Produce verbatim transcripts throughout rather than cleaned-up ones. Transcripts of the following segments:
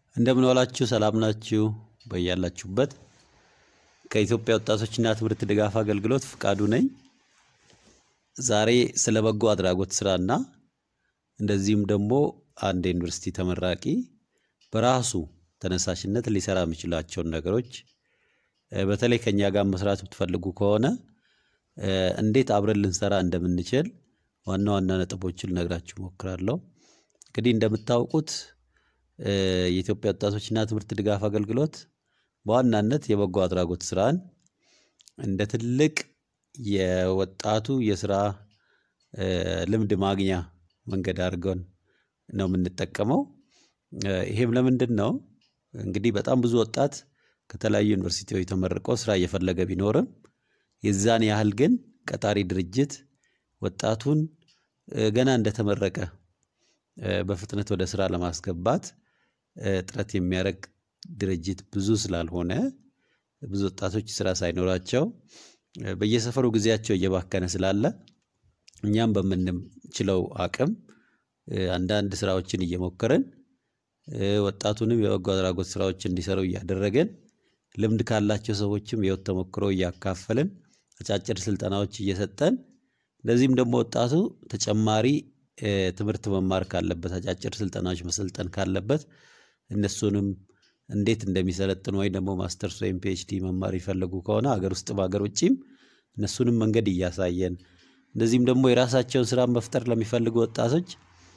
እንደምን ዋላችሁ ሰላም ናችሁ በያላችሁበት ከኢትዮጵያ ወጣቶችና ትምህርት ድጋፍ አገልግሎት ፍቃዱ ነኝ ዛሬ ስለ በጎ አድራጎት ስራና እንደዚህም ደግሞ አንድ ዩኒቨርሲቲ ተመራቂ በራሱ ተነሳሽነት ሊሰራ የሚችላቸው ነገሮች በተለይ ከኛ ጋር መስራት ብትፈልጉ ከሆነ እንዴት አብረን ልንሰራ እንደምንችል ዋና ዋና ነጥቦችን ነግራችሁ ሞክራለሁ እንግዲህ እንደምታውቁት የኢትዮጵያ ወጣቶችና ትምህርት ድጋፍ አገልግሎት በዋናነት የበጎ አድራጎት ስራን እንደ ትልቅ የወጣቱ የስራ ልምድ ማግኛ መንገድ አድርገን ነው የምንጠቀመው ይሄም ለምንድነው እንግዲህ በጣም ብዙ ወጣት ከተለያዩ ዩኒቨርሲቲዎች ተመርቆ ስራ እየፈለገ ቢኖርም የዛን ያህል ግን ቀጣሪ ድርጅት ወጣቱን ገና እንደተመረቀ በፍጥነት ወደ ስራ ለማስገባት ጥረት የሚያደርግ ድርጅት ብዙ ስላልሆነ ብዙ ወጣቶች ስራ ሳይኖራቸው በየሰፈሩ ጊዜያቸው እየባከነ ስላለ እኛም በመንችለው አቅም አንዳንድ ስራዎችን እየሞከረን ወጣቱንም የበጎ አድራጎት ስራዎችን እንዲሰሩ ያደረገን ልምድ ካላቸው ሰዎችም የወጥ ተሞክሮ ያካፈለን አጫጭር ስልጠናዎች እየሰጠን ለዚህም ደግሞ ወጣቱ ተጨማሪ ትምህርት መማር ካለበት አጫጭር ስልጠናዎች መሰልጠን ካለበት እነሱንም እንዴት እንደሚሰለጥኑ ወይ ደግሞ ማስተርስ ወይ ፒኤችዲ መማር ይፈልጉ ከሆነ ሀገር ውስጥ ባገር ውጪም እነሱንም መንገድ ያሳየን እንደዚህም ደግሞ የራሳቸውን ስራ መፍጠር ለሚፈልጉ ወጣቶች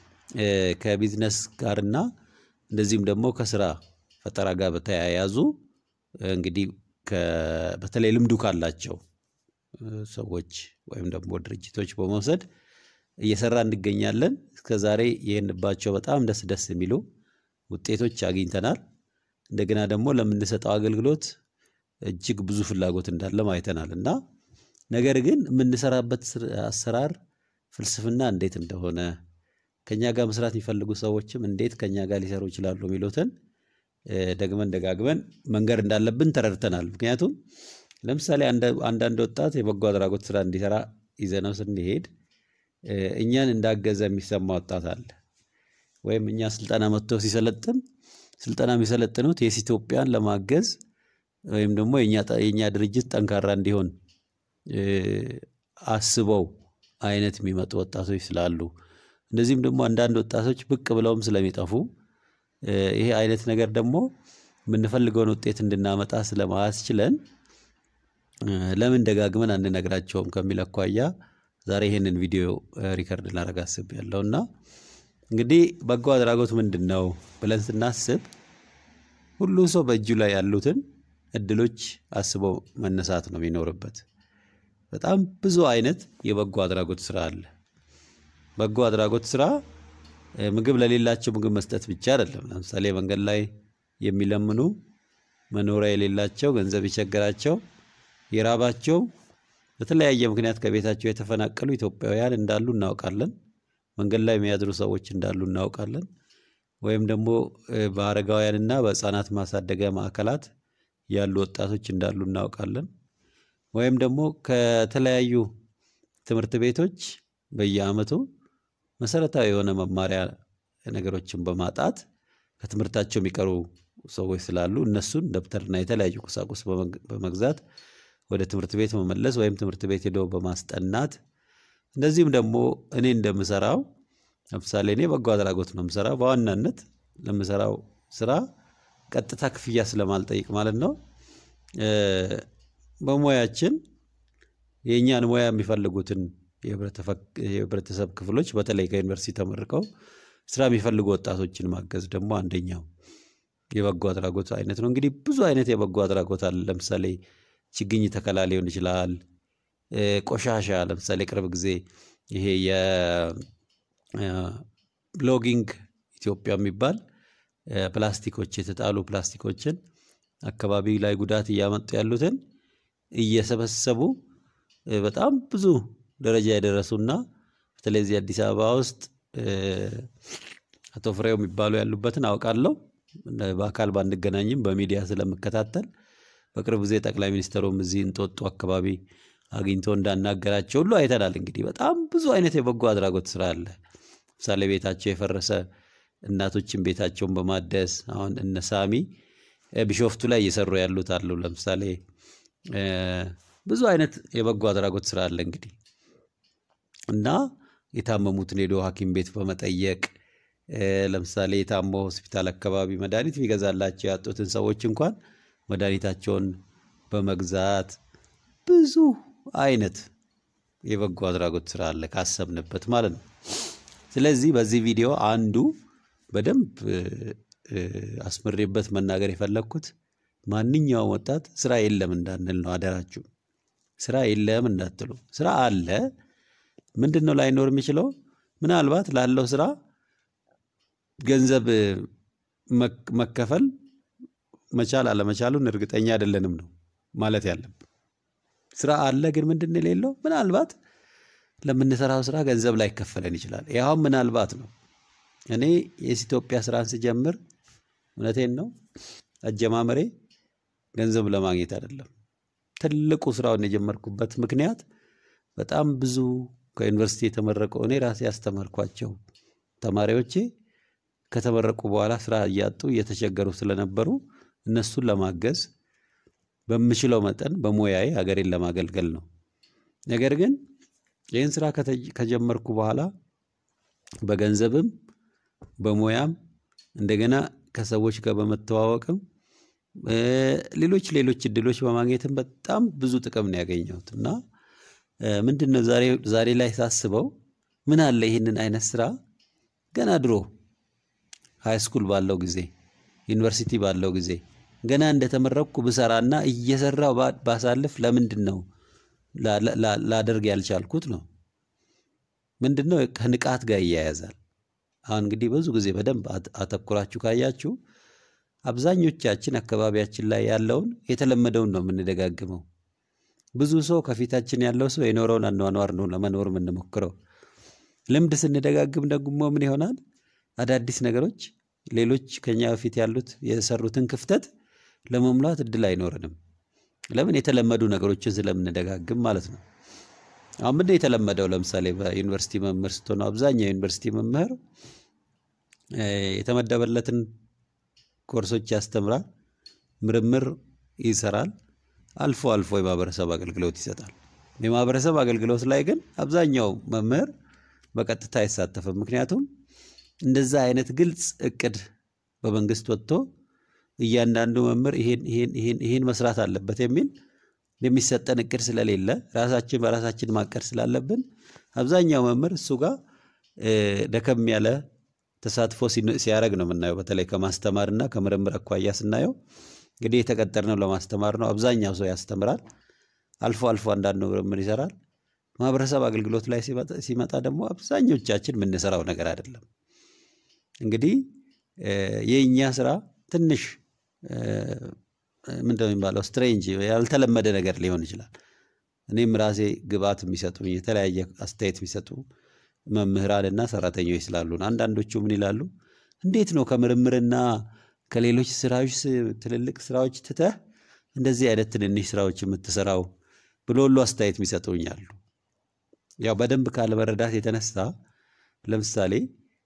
ከቢዝነስ ጋርና እንደዚህም ደግሞ ከስራ ፈጠራ ጋር በተያያዙ እንግዲህ በተለይ ልምዱ ካላቸው ሰዎች ወይም ደግሞ ድርጅቶች በመውሰድ እየሰራ እንገኛለን እስከዛሬ ይሄንባቸው በጣም ደስ ደስ የሚሉ ውጤቶች አግኝተናል እንደገና ደግሞ ለምንሰጠው አገልግሎት እጅግ ብዙ ፍላጎት እንዳለ ማይተናልና ነገር ግን የምንሰራበት አሰራር ፍልስፍና እንዴት እንደሆነ ከኛ ጋር መስራት የሚፈልጉ ሰዎችም እንዴት ከኛ ጋር ሊሰሩ ይችላሉ የሚሉትን ደግመን ደጋግመን መንገር እንዳለብን ተረድተናል ምክንያቱም ለምሳሌ አንዳንድ ወጣት የበጎ አድራጎት ስራ እንዲሰራ ይዘነው ስንሄድ እኛን እንዳገዘ የሚሰማ ወጣት አለ ወይም እኛ ስልጣና መጥቶ ሲሰለጥን ስልጣና የሚሰለጥኑት የኢትዮጵያን ለማገዝ ወይም ደግሞ የኛ የኛ ድርጅት ጠንካራ እንዲሆን አስበው አይነት የሚመጡ ወጣቶች ስላሉ እንደዚህም ደግሞ አንዳንድ ወጣቶች ብቅ ብለውም ስለሚጠፉ ይሄ አይነት ነገር ደግሞ የምንፈልገውን ውጤት እንድናመጣ ስለማያስችለን ለምን ደጋግመን አንነግራቸውም ከሚለኳያ ዛሬ ይሄንን ቪዲዮ ሪከርድ ላደርግ አስቤያለሁና እንግዲህ በጎ አድራጎት ምንድነው ብለን ስናስብ ሁሉ ሰው በእጁ ላይ ያሉትን እድሎች አስበው መነሳት ነው የሚኖርበት በጣም ብዙ አይነት የበጎ አድራጎት ስራ አለ በጎ አድራጎት ስራ ምግብ ለሌላቸው ምግብ መስጠት ብቻ አይደለም ለምሳሌ መንገድ ላይ የሚለምኑ መኖሪያ የሌላቸው ገንዘብ ይቸገራቸው የራባቸው በተለያየ ምክንያት ከቤታቸው የተፈናቀሉ ኢትዮጵያውያን እንዳሉ እናውቃለን መንገድ ላይ የሚያድሩ ሰዎች እንዳሉ እናውቃለን ወይም ደግሞ በአረጋውያንና በህፃናት ማሳደጊያ ማዕከላት ያሉ ወጣቶች እንዳሉ እናውቃለን ወይም ደግሞ ከተለያዩ ትምህርት ቤቶች በየአመቱ መሰረታዊ የሆነ መማሪያ ነገሮችን በማጣት ከትምህርታቸው የሚቀሩ ሰዎች ስላሉ እነሱን ደብተርና የተለያዩ ቁሳቁስ በመግዛት ወደ ትምህርት ቤት መመለስ ወይም ትምህርት ቤት ሄዶ በማስጠናት እንደዚህም ደግሞ እኔ እንደምሰራው ለምሳሌ እኔ በጎ አድራጎት ነው የምሰራው በዋናነት ለምሰራው ስራ ቀጥታ ክፍያ ስለማልጠይቅ ማለት ነው በሞያችን የኛን ሞያ የሚፈልጉትን የህብረተሰብ ክፍሎች በተለይ ከዩኒቨርሲቲ ተመርቀው ስራ የሚፈልጉ ወጣቶችን ማገዝ ደግሞ አንደኛው የበጎ አድራጎት አይነት ነው እንግዲህ ብዙ አይነት የበጎ አድራጎት አለ ለምሳሌ ችግኝ ተከላ ሊሆን ይችላል ቆሻሻ ለምሳሌ ቅርብ ጊዜ ይሄ የ ብሎጊንግ ኢትዮጵያ የሚባል ፕላስቲኮች የተጣሉ ፕላስቲኮችን አካባቢ ላይ ጉዳት ያመጡ ያሉትን እየሰበሰቡ በጣም ብዙ ደረጃ ያደረሱና በተለይ አዲስ አበባ ውስጥ አቶ ፍሬው የሚባሉ ያሉበትን አውቃለሁ በአካል ባንገናኝም በሚዲያ ስለምከታተል በቅርብ ጊዜ ጠቅላይ ሚኒስትሩም እዚህ እንጦጦ አካባቢ አግኝቶ እንዳናገራቸው ሁሉ አይተናል እንግዲህ በጣም ብዙ አይነት የበጎ አድራጎት ስራ አለ ምሳሌ ቤታቸው የፈረሰ እናቶችን ቤታቸውን በማደስ አሁን እነ ሳሚ ቢሾፍቱ ላይ እየሰሩ ያሉት አሉ። ለምሳሌ ብዙ አይነት የበጎ አድራጎት ስራ አለ እንግዲህ እና የታመሙትን ሄዶ ሐኪም ቤት በመጠየቅ ለምሳሌ የታሞ ሆስፒታል አካባቢ መድኃኒት ቢገዛላቸው ያጡትን ሰዎች እንኳን መድኃኒታቸውን በመግዛት ብዙ አይነት የበጎ አድራጎት ስራ አለ ካሰብንበት ማለት ነው። ስለዚህ በዚህ ቪዲዮ አንዱ በደንብ አስመሬበት መናገር የፈለኩት ማንኛውም ወጣት ስራ የለም እንዳንል ነው። አደራችሁ ስራ የለም እንዳትሉ። ስራ አለ። ምንድነው ላይኖር የሚችለው? ምናልባት ላለው ስራ ገንዘብ መከፈል መቻል አለመቻሉን እርግጠኛ አይደለንም ነው ማለት ያለብን። ስራ አለ ግን ምንድነው የሌለው? ምናልባት ለምንሰራው ስራ ገንዘብ ላይ ከፈለን ይችላል። ያው ምናልባት ነው። እኔ የኢትዮጵያ ስራን ስጀምር እውነቴን ነው አጀማመሬ ገንዘብ ለማግኘት አይደለም። ትልቁ ስራውን የጀመርኩበት ምክንያት በጣም ብዙ ከዩኒቨርሲቲ የተመረቁ እኔ ራሴ ያስተማርኳቸው ተማሪዎቼ ከተመረቁ በኋላ ስራ ያጡ እየተቸገሩ ስለነበሩ እነሱን ለማገዝ በምችለው መጠን በሞያዬ ሀገሬን ለማገልገል ነው። ነገር ግን ይህን ስራ ከጀመርኩ በኋላ በገንዘብም በሞያም እንደገና ከሰዎች ጋር በመተዋወቅም ሌሎች ሌሎች እድሎች በማግኘትም በጣም ብዙ ጥቅም ነው ያገኘሁት እና ምንድነው ዛሬ ዛሬ ላይ ሳስበው ምን አለ ይሄንን አይነት ስራ ገና ድሮ ሃይ ስኩል ባለው ጊዜ ዩኒቨርሲቲ ባለው ጊዜ ገና እንደተመረቅኩ በሰራና እየሰራው ባሳልፍ ለምንድነው ላደርግ ያልቻልኩት ነው? ምንድነው ከንቃት ጋር ያያዛል። አሁን እንግዲህ ብዙ ጊዜ በደንብ አተኩራችሁ ካያችሁ አብዛኞቻችን አካባቢያችን ላይ ያለውን የተለመደውን ነው የምንደጋግመው። ብዙ ሰው ከፊታችን ያለው ሰው የኖረውን አኗኗር ነው ለመኖር የምንሞክረው። ልምድ ስንደጋግም ደግሞ ምን ይሆናል? አዳዲስ ነገሮች ሌሎች ከኛ በፊት ያሉት የሰሩትን ክፍተት ለመሙላት እድል አይኖርንም። ለምን? የተለመዱ ነገሮችን ስለምንደጋግም ማለት ነው። አሁን ምን የተለመደው? ለምሳሌ በዩኒቨርሲቲ መምህር ስትሆኑ አብዛኛው ዩኒቨርሲቲ መምህር የተመደበለትን ኮርሶች ያስተምራል፣ ምርምር ይሰራል፣ አልፎ አልፎ የማህበረሰብ አገልግሎት ይሰጣል። የማህበረሰብ አገልግሎት ላይ ግን አብዛኛው መምህር በቀጥታ አይሳተፍም። ምክንያቱም እንደዛ አይነት ግልጽ እቅድ በመንግስት ወጥቶ እያንዳንዱ መምህር ይሄን ይሄን ይሄን ይሄን መስራት አለበት የሚል የሚሰጠን እቅድ ስለሌለ ራሳችን በራሳችን ማቀድ ስላለብን አብዛኛው መምህር እሱ ጋር ደከም ያለ ተሳትፎ ሲያረግ ነው የምናየው። በተለይ ከማስተማርና ከምርምር አኳያ ስናየው እንግዲህ የተቀጠርነው ለማስተማር ነው። አብዛኛው ሰው ያስተምራል፣ አልፎ አልፎ አንዳንድ ምርምር ይሰራል። ማህበረሰብ አገልግሎት ላይ ሲመጣ ደግሞ አብዛኞቻችን የምንሰራው ነገር አይደለም። እንግዲህ የኛ ስራ ትንሽ ምንድነው የሚባለው ስትሬንጅ ያልተለመደ ነገር ሊሆን ይችላል። እኔም ራሴ ግብአት የሚሰጡኝ የተለያየ አስተያየት የሚሰጡ መምህራንና ሰራተኞች ስላሉ አንዳንዶቹ ምን ይላሉ? እንዴት ነው ከምርምርና ከሌሎች ስራዎች ትልልቅ ስራዎች ትተህ እንደዚህ አይነት ትንንሽ ስራዎች የምትሰራው ብሎ ሁሉ አስተያየት የሚሰጡኛሉ። ያው በደንብ ካለመረዳት የተነሳ ለምሳሌ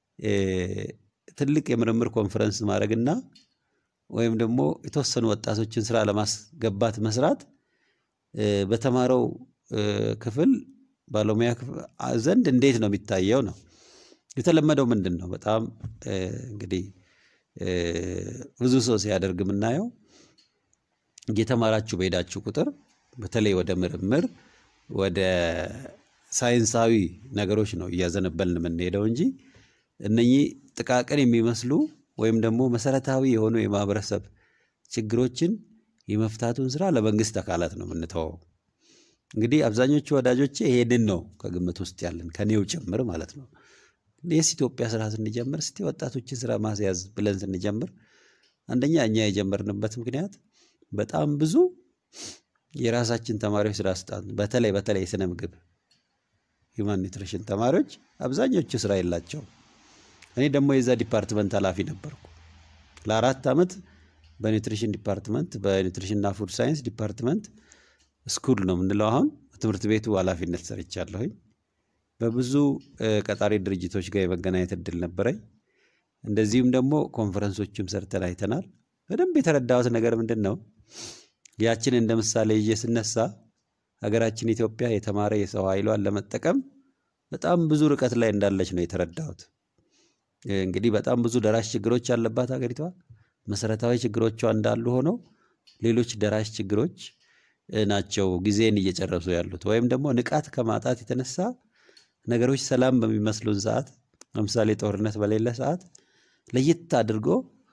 ትልቅ የምርምር ኮንፈረንስ ማድረግና ወይም ደግሞ የተወሰኑ ወጣቶችን ስራ ለማስገባት መስራት በተማረው ክፍል ባለሙያ ዘንድ እንዴት ነው የሚታየው ነው የተለመደው? ምንድነው በጣም እንግዲህ ብዙ ሰው ሲያደርግ ምናየው እየተማራችሁ በሄዳችሁ ቁጥር በተለይ ወደ ምርምር ወደ ሳይንሳዊ ነገሮች ነው እያዘነበልን የምንሄደው እንጂ እነኚህ ጥቃቅን የሚመስሉ ወይም ደግሞ መሰረታዊ የሆኑ የማህበረሰብ ችግሮችን የመፍታቱን ስራ ለመንግስት አካላት ነው የምንተወው። እንግዲህ አብዛኞቹ ወዳጆቼ ይሄንን ነው ከግምት ውስጥ ያለን ከኔው ጭምር ማለት ነው። የኢትዮጵያ ስራ ስንጀምር እስቲ ወጣቶችን ስራ ማስያዝ ብለን ስንጀምር አንደኛ እኛ የጀመርንበት ምክንያት በጣም ብዙ የራሳችን ተማሪዎች ስራ አስጣን በተለይ በተለይ ስነ ምግብ ሂውማን ኒውትሪሽን ተማሪዎች አብዛኞቹ ስራ የላቸው። እኔ ደግሞ የዛ ዲፓርትመንት ኃላፊ ነበርኩ ለአራት አመት በኒውትሪሽን ዲፓርትመንት በኒውትሪሽንና ፉድ ሳይንስ ዲፓርትመንት ስኩል ነው ምንለው አሁን ትምህርት ቤቱ ኃላፊነት ሰርቻለሁኝ። በብዙ ቀጣሪ ድርጅቶች ጋር የመገናኘት እድል ነበረኝ። እንደዚህም ደግሞ ኮንፈረንሶችም ሰርተን አይተናል በደንብ የተረዳሁት ነገር ምንድነው ያችን እንደ ምሳሌ እየስነሳ ሀገራችን ኢትዮጵያ የተማረ የሰው ኃይሏን ለመጠቀም በጣም ብዙ ርቀት ላይ እንዳለች ነው የተረዳሁት እንግዲህ በጣም ብዙ ደራሽ ችግሮች ያለባት ሀገሪቷ መሰረታዊ ችግሮቿ እንዳሉ ሆኖ ሌሎች ደራሽ ችግሮች ናቸው ጊዜን እየጨረሱ ያሉት ወይም ደግሞ ንቃት ከማጣት የተነሳ ነገሮች ሰላም በሚመስሉን ሰዓት ለምሳሌ ጦርነት በሌለ ሰዓት ለየት አድርጎ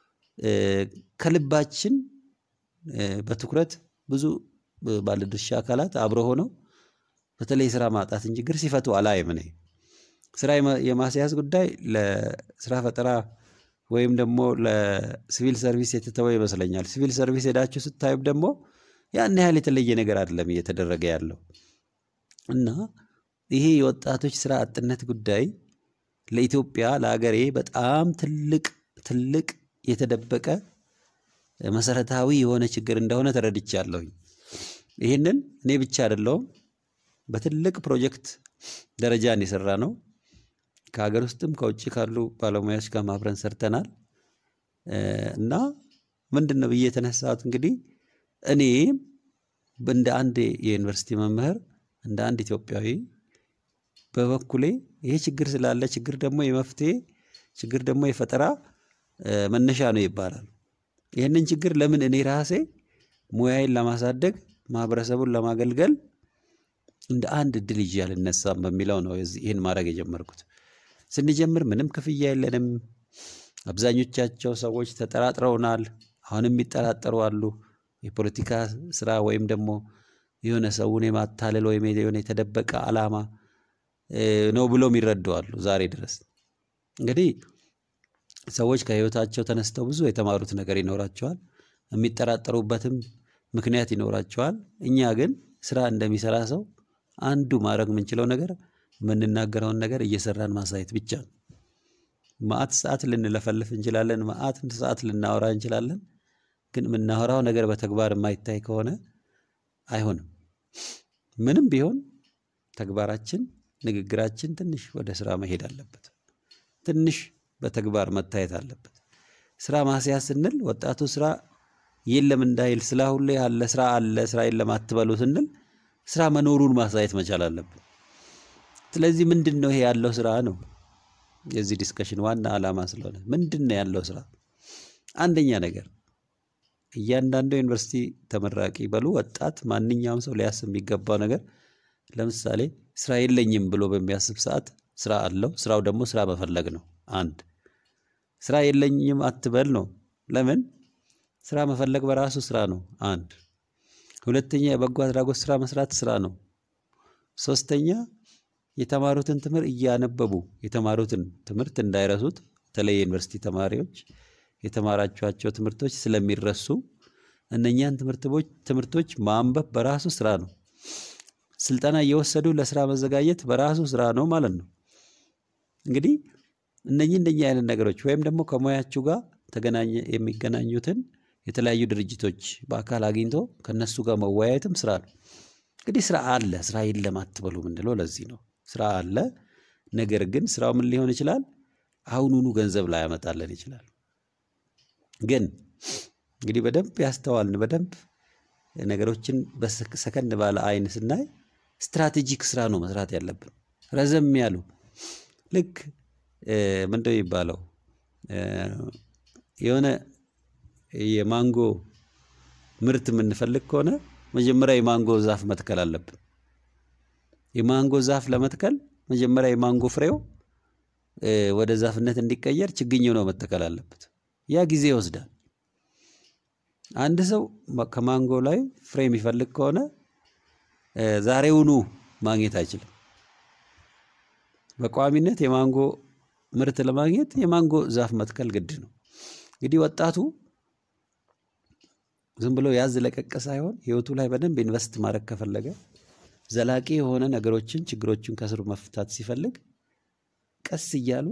ከልባችን በትኩረት ብዙ ባለድርሻ አካላት አብሮ ሆነው በተለይ ስራ ማጣትን ችግር ሲፈቱ አላየም ነኝ ስራ የማስያዝ ጉዳይ ለስራ ፈጠራ ወይም ደግሞ ለሲቪል ሰርቪስ የተተወ ይመስለኛል ሲቪል ሰርቪስ ሄዳችሁ ስታዩብ ደግሞ ያን ያህል የተለየ ነገር አይደለም እየተደረገ ያለው እና ይሄ የወጣቶች ስራ አጥነት ጉዳይ ለኢትዮጵያ ለሀገሬ በጣም ትልቅ ትልቅ የተደበቀ መሰረታዊ የሆነ ችግር እንደሆነ ተረድቻለሁ ይሄንን እኔ ብቻ አይደለም በትልቅ ፕሮጀክት ደረጃ እንሰራ ነው ከሀገር ውስጥም ከውጪ ካሉ ባለሙያዎች ጋር ማብረን ሰርተናል እና ምንድነው በየተነሳት እንግዲህ እኔ እንደ አንድ የዩኒቨርሲቲ መምህር እንደ አንድ ኢትዮጵያዊ በበኩሌ ይሄ ችግር ስላለ ችግር ደግሞ የመፍትሄ ችግር ደግሞ የፈጠራ መነሻ ነው ይባላል ይሄንን ችግር ለምን እኔ ራሴ ሙያዬን ለማሳደግ ማህበረሰቡን ለማገልገል እንደ አንድ ድል ይያልነሳም በሚለው ነው ይሄን ማድረግ የጀመርኩት ስንጀምር ምንም ክፍያ የለንም አብዛኞቻቸው ሰዎች ተጠራጥረውናል አሁንም ይጠራጠሩ አሉ የፖለቲካ ስራ ወይም ደግሞ የሆነ ሰውን የማታለል ወይም የሆነ የተደበቀ አላማ ነው ብሎ ይረዳዋሉ ዛሬ ድረስ እንግዲህ ሰዎች ከህይወታቸው ተነስተው ብዙ የተማሩት ነገር ይኖራቸዋል የሚጠራጠሩበትም ምክንያት ይኖራቸዋል እኛ ግን ስራ እንደሚሰራ ሰው አንዱ ማድረግ ምንችለው ነገር ምንናገረውን ነገር እየሰራን ማሳየት ብቻ ማአት ሰዓት ልንለፈልፍ እንችላለን ማአት ሰዓት ልናወራ እንችላለን ግን ምናወራው ነገር በተግባር የማይታይ ከሆነ አይሆንም ምንም ቢሆን ተግባራችን ንግግራችን ትንሽ ወደ ስራ መሄድ አለበት ትንሽ በተግባር መታየት አለበት ስራ ማስያዝ ስንል ወጣቱ ስራ የለም እንዳይል ስራ ሁሉ ያለ ስራ አለ ስራ የለም አትበሉ ስንል ስራ መኖሩን ማሳየት መቻል አለበት ስለዚህ ምንድነው ይሄ ያለው ስራ ነው የዚህ ዲስከሽን ዋና አላማ ስለሆነ ምንድነው ያለው ስራ አንደኛ ነገር እያንዳንዱ ዩኒቨርሲቲ ተመራቂ በሉ ወጣት ማንኛውም ሰው ሊያስብ የሚገባው ነገር ለምሳሌ ስራ የለኝም ብሎ በሚያስብ ሰዓት ስራ አለው ስራው ደግሞ ስራ መፈለግ ነው አንድ ስራ የለኝም አትበል ነው ለምን ስራ መፈለግ በራሱ ስራ ነው አንድ ሁለተኛ የበጎ አድራጎት ስራ መስራት ስራ ነው ሶስተኛ የተማሩትን ትምህርት እያነበቡ የተማሩትን ትምህርት እንዳይረሱት ተለየ ዩኒቨርሲቲ ተማሪዎች የተማራቸዋቸው ትምህርቶች ስለሚረሱ እነኛን ትምህርቶች ትምህርቶች ማንበብ በራሱ ስራ ነው ስልጣና እየወሰዱ ለስራ መዘጋጀት በራሱ ስራ ነው ማለት ነው እንግዲህ እነኚህ እንደኛ አይነት ነገሮች ወይም ደግሞ ከሞያችሁ ጋር ተገናኘ የሚገናኙትን የተለያዩ ድርጅቶች በአካል አግኝቶ ከነሱ ጋር መወያየትም ስራ ነው እንግዲህ ስራ አለ ስራ የለም አትበሉ ምንድነው ለዚህ ነው ስራ አለ ነገር ግን ስራው ምን ሊሆን ይችላል አሁኑኑ ገንዘብ ላይ ያመጣልን ይችላል ግን እንግዲህ በደንብ ያስተዋልን በደንብ ነገሮችን በሰከንድ ባለ አይን ስናይ ስትራቴጂክ ስራ ነው መስራት ያለብን ረዘም ያሉ ልክ ምንድነው ይባላል የሆነ የማንጎ ምርት ምንፈልግ ከሆነ መጀመሪያ የማንጎ ዛፍ መትከል አለብን የማንጎ ዛፍ ለመትከል መጀመሪያ የማንጎ ፍሬው ወደ ዛፍነት እንዲቀየር ችግኝ ነው መተከል አለበት ያ ጊዜ ይወስዳል አንድ ሰው ከማንጎ ላይ ፍሬ የሚፈልግ ከሆነ ዛሬውኑ ማግኘት አይችልም በቋሚነት የማንጎ ምርት ለማግኘት የማንጎ ዛፍ መትከል ግድ ነው እንግዲህ ወጣቱ ዝም ብሎ ያዝ ለቀቀ ሳይሆን ህይወቱ ላይ በደንብ ኢንቨስት ማድረግ ከፈለገ ዘላቂ የሆነ ነገሮችን ችግሮችን ከስሩ መፍታት ሲፈልግ ቀስ ይያሉ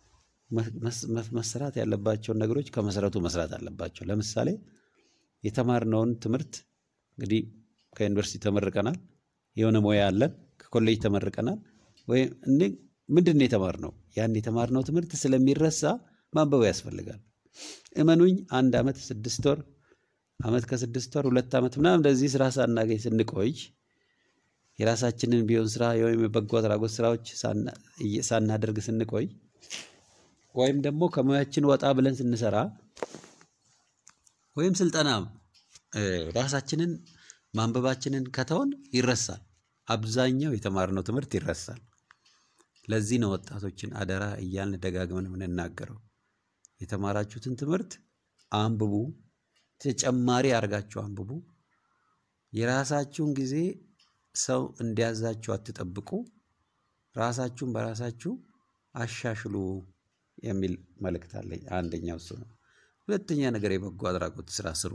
መስራት ያለባቸው ነገሮች ከመሰረቱ መስራት አለባቸው ለምሳሌ የተማርነውን ትምህርት እንግዲህ ከዩኒቨርሲቲ ተመርቀናል የሆነ ሞያ አለን ከኮሌጅ ተመርቀናል ወይ ምንድነው የተማርነው ያን የተማርነው ትምህርት ስለሚረሳ ማንበብ ያስፈልጋል። እመኑኝ አንድ አመት ስድስት ወር አመት ከስድስት ወር ሁለት አመት ምናምን እንደዚህ ስራ ሳናገኝ ስንቆይ የራሳችንን ቢሆን ስራ ወይም የበጎ አድራጎት ስራዎች ሳናደርግ ስንቆይ ወይም ደግሞ ከሙያችን ወጣ ብለን ስንሰራ ወይም ስልጠና ራሳችንን ማንበባችንን ከተውን ይረሳል። አብዛኛው የተማርነው ትምህርት ይረሳል። ለዚህ ነው ወጣቶችን አደራ እያልን ደጋግመን የምንናገረው የተማራችሁትን ትምህርት አንብቡ፣ ተጨማሪ አርጋችሁ አንብቡ። የራሳችሁን ጊዜ ሰው እንዲያዛችሁ አትጠብቁ፣ ራሳችሁን በራሳችሁ አሻሽሉ የሚል መልእክት አለኝ። አንደኛው እሱ ነው። ሁለተኛ ነገር የበጎ አድራጎት ስራ ስሩ።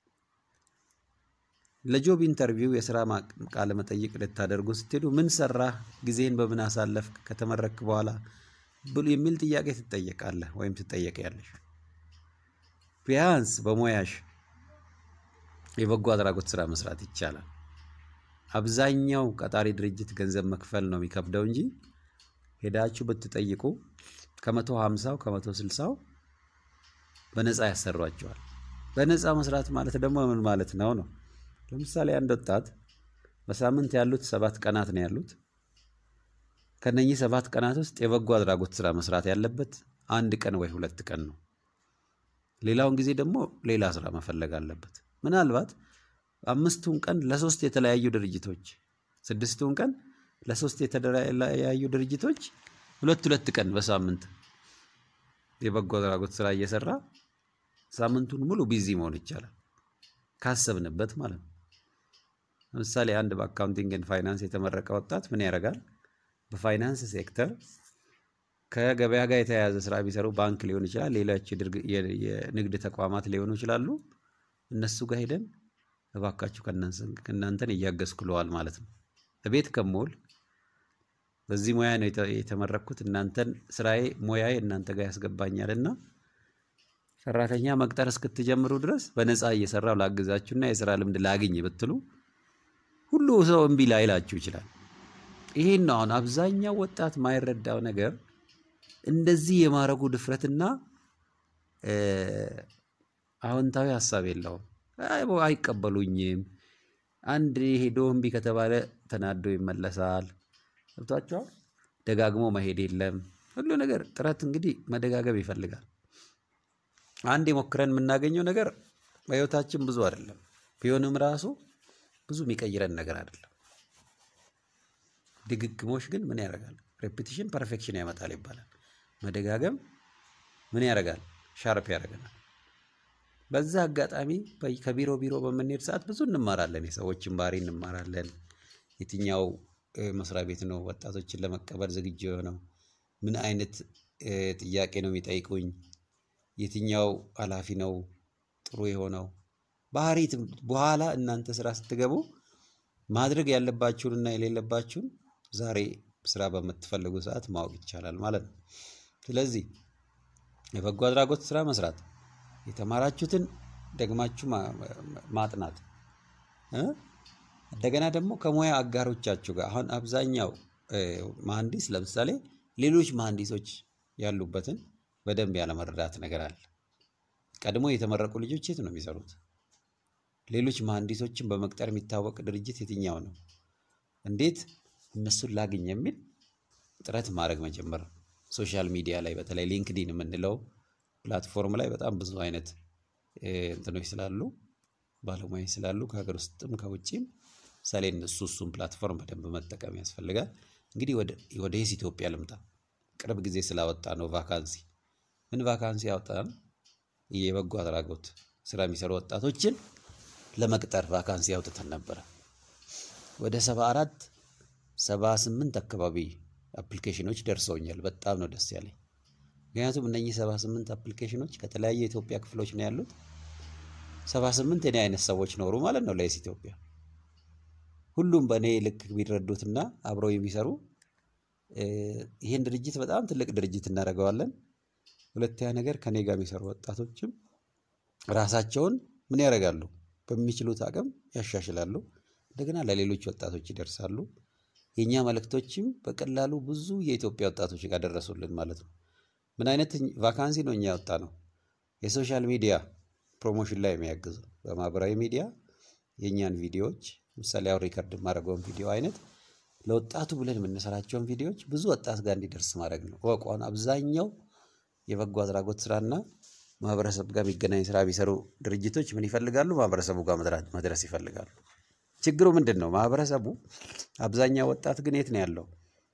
ለጆብ ኢንተርቪው የሥራ ቃለ መጠይቅ ልታደርጉ ስትሄዱ ምን ሰራህ፣ ጊዜን በምን አሳለፍክ፣ ከተመረክ በኋላ ብሉ የሚል ጥያቄ ትጠየቃለህ ወይም ትጠየቂያለሽ። ቢያንስ በሙያሽ የበጎ አድራጎት ስራ መስራት ይቻላል። አብዛኛው ቀጣሪ ድርጅት ገንዘብ መክፈል ነው የሚከብደው እንጂ ሄዳችሁ ብትጠይቁ ከመቶ ሃምሳው ከመቶ ስልሳው በነፃ ያሰሯቸዋል። በነፃ መስራት ማለት ደግሞ ምን ማለት ነው ነው? ለምሳሌ አንድ ወጣት በሳምንት ያሉት ሰባት ቀናት ነው ያሉት። ከነኚህ ሰባት ቀናት ውስጥ የበጎ አድራጎት ስራ መስራት ያለበት አንድ ቀን ወይ ሁለት ቀን ነው። ሌላውን ጊዜ ደግሞ ሌላ ስራ መፈለግ አለበት። ምናልባት አምስቱን ቀን ለሶስት የተለያዩ ድርጅቶች፣ ስድስቱን ቀን ለሶስት የተለያዩ ድርጅቶች ሁለት ሁለት ቀን በሳምንት የበጎ አድራጎት ስራ እየሰራ ሳምንቱን ሙሉ ቢዚ መሆን ይቻላል ካሰብንበት ማለት ነው። ለምሳሌ አንድ በአካውንቲንግ ኤንድ ፋይናንስ የተመረቀ ወጣት ምን ያደርጋል? በፋይናንስ ሴክተር ከገበያ ጋር የተያያዘ ስራ ቢሰሩ ባንክ ሊሆን ይችላል፣ ሌሎች የንግድ ተቋማት ሊሆኑ ይችላሉ። እነሱ ጋር ሄደን እባካችሁ ከእናንተን እያገዝኩለዋል ማለት ነው። በቤት ከሞል በዚህ ሙያ ነው የተመረኩት፣ እናንተን ስራዬ ሙያዬ እናንተ ጋር ያስገባኛልና ሰራተኛ መቅጠር እስክትጀምሩ ድረስ በነፃ እየሰራው ላግዛችሁና የሥራ ልምድ ላግኝ ብትሉ ሁሉ ሰው እምቢ ላይላችሁ ይችላል። ይሄን ነው አብዛኛው ወጣት ማይረዳው ነገር። እንደዚህ የማረጉ ድፍረትና አዎንታዊ ሐሳብ የለውም። አይ አይቀበሉኝም፣ አንድ ሄዶ እምቢ ከተባለ ተናዶ ይመለሳል። ወጣቸው ደጋግሞ መሄድ የለም። ሁሉ ነገር ጥረት እንግዲህ መደጋገም ይፈልጋል። አንድ የሞክረን የምናገኘው ነገር በህይወታችን ብዙ አይደለም፣ ቢሆንም ራሱ ብዙ የሚቀይረን ነገር አይደለም። ድግግሞሽ ግን ምን ያደርጋል? ሬፒቲሽን ፐርፌክሽን ያመጣል ይባላል። መደጋገም ምን ያደርጋል? ሻርፕ ያደርገናል። በዛ አጋጣሚ ከቢሮ ቢሮ በመንሄድ ሰዓት ብዙ እንማራለን። የሰዎችን ባህሪ እንማራለን። የትኛው መስሪያ ቤት ነው ወጣቶችን ለመቀበል ዝግጁ የሆነው? ምን አይነት ጥያቄ ነው የሚጠይቁኝ? የትኛው ኃላፊ ነው ጥሩ የሆነው? ባህሪት በኋላ እናንተ ስራ ስትገቡ ማድረግ ያለባችሁንና የሌለባችሁን ዛሬ ስራ በመትፈልጉ ሰዓት ማወቅ ይቻላል ማለት ነው። ስለዚህ የበጎ አድራጎት ስራ መስራት፣ የተማራችሁትን ደግማችሁ ማጥናት እ እንደገና ደግሞ ከሙያ አጋሮቻችሁ ጋር አሁን አብዛኛው መሐንዲስ ለምሳሌ ሌሎች መሐንዲሶች ያሉበትን በደንብ ያለ መረዳት ነገር አለ። ቀድሞ የተመረቁ ልጆች የት ነው የሚሰሩት? ሌሎች መሐንዲሶችን በመቅጠር የሚታወቅ ድርጅት የትኛው ነው? እንዴት እነሱን ላግኝ የሚል ጥረት ማድረግ መጀመር። ሶሻል ሚዲያ ላይ በተለይ ሊንክድኢን የምንለው ፕላትፎርም ላይ በጣም ብዙ አይነት እንትኖች ስላሉ ባለሙያዎች ስላሉ ከሀገር ውስጥም ከውጪም ሰሌን እሱ እሱን ፕላትፎርም በደንብ መጠቀም ያስፈልጋል። እንግዲህ ወደ ወደ ኢትዮጵያ ልምጣ። ቅርብ ጊዜ ስላወጣ ነው ቫካንሲ ምን ቫካንሲ ያወጣን? የበጎ አድራጎት ስራ የሚሰሩ ወጣቶችን ለመቅጠር ቫካንሲ ያወጣን ነበር። ወደ ሰባ አራት ሰባ ስምንት አካባቢ አፕሊኬሽኖች ደርሰውኛል። በጣም ነው ደስ ያለኝ። ምክንያቱም እነኚህ ሰባ ስምንት አፕሊኬሽኖች ከተለያየ የኢትዮጵያ ክፍሎች ነው ያሉት። ሰባ ስምንት የኔ አይነት ሰዎች ኖሩ ማለት ነው ለኢትዮጵያ። ሁሉም በኔ ልክ ቢረዱትና አብረው የሚሰሩ ይሄን ድርጅት በጣም ትልቅ ድርጅት እናደርገዋለን። ሁለተኛ ነገር ከኔ ጋር የሚሰሩ ወጣቶችም ራሳቸውን ምን ያደርጋሉ? በሚችሉት አቅም ያሻሽላሉ። እንደገና ለሌሎች ወጣቶች ይደርሳሉ። የኛ መልእክቶችም በቀላሉ ብዙ የኢትዮጵያ ወጣቶች ጋር ደረሱልን ማለት ነው። ምን አይነት ቫካንሲ ነው እኛ ያወጣ ነው? የሶሻል ሚዲያ ፕሮሞሽን ላይ የሚያግዙ በማህበራዊ ሚዲያ የኛን ቪዲዮዎች ምሳሌ አው ሪከርድ ማድረገውን ቪዲዮ አይነት ለወጣቱ ብለን የምንሰራቸውን ቪዲዮዎች ብዙ ወጣት ጋር እንዲደርስ ማድረግ ነው። ወቋን አብዛኛው የበጎ አድራጎት ስራና ማህበረሰብ ጋር የሚገናኝ ስራ ቢሰሩ ድርጅቶች ምን ይፈልጋሉ? ማህበረሰቡ ጋር መድረስ ይፈልጋሉ። ችግሩ ምንድነው? ማህበረሰቡ አብዛኛው ወጣት ግን የት ነው ያለው?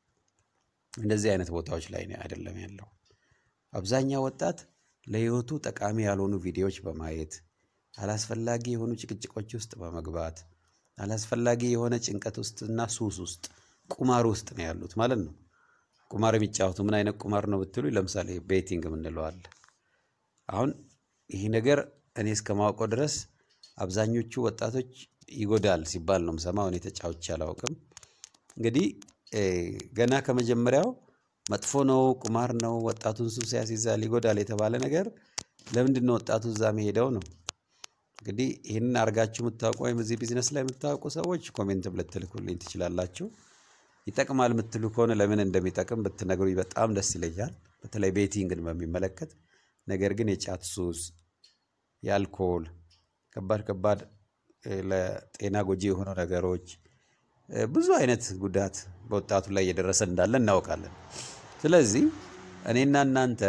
እንደዚህ አይነት ቦታዎች ላይ ነው አይደለም ያለው። አብዛኛው ወጣት ለህይወቱ ጠቃሚ ያልሆኑ ቪዲዮዎች በማየት አላስፈላጊ የሆኑ ጭቅጭቆች ውስጥ በመግባት አላስፈላጊ የሆነ ጭንቀት ውስጥና ሱስ ውስጥ ቁማር ውስጥ ነው ያሉት ማለት ነው። ቁማር የሚጫወቱ ምን አይነት ቁማር ነው ብትሉ ለምሳሌ ቤቲንግ ምንለው አለ። አሁን ይሄ ነገር እኔ እስከማውቀው ድረስ አብዛኞቹ ወጣቶች ይጎዳል ሲባል ነው የምሰማው። እኔ ተጫውቼ አላውቅም። እንግዲህ ገና ከመጀመሪያው መጥፎ ነው ቁማር ነው ወጣቱን ሱስ ያስይዛል ይጎዳል የተባለ ነገር ለምንድን ነው ወጣቱ እዛ መሄደው ነው? እንግዲህ ይሄንን አርጋችሁ የምታውቁ ወይም እዚህ ቢዝነስ ላይ የምታውቁ ሰዎች ኮሜንት ብትልኩልኝ ትችላላችሁ። ይጠቅማል የምትሉ ከሆነ ለምን እንደሚጠቅም ብትነግሩኝ በጣም ደስ ይለኛል። በተለይ ቤቲንግን በሚመለከት ነገር ግን የጫት ሱስ የአልኮል ከባድ ከባድ ለጤና ጎጂ የሆኑ ነገሮች ብዙ አይነት ጉዳት በወጣቱ ላይ እየደረሰ እንዳለ እናውቃለን። ስለዚህ እኔና እናንተ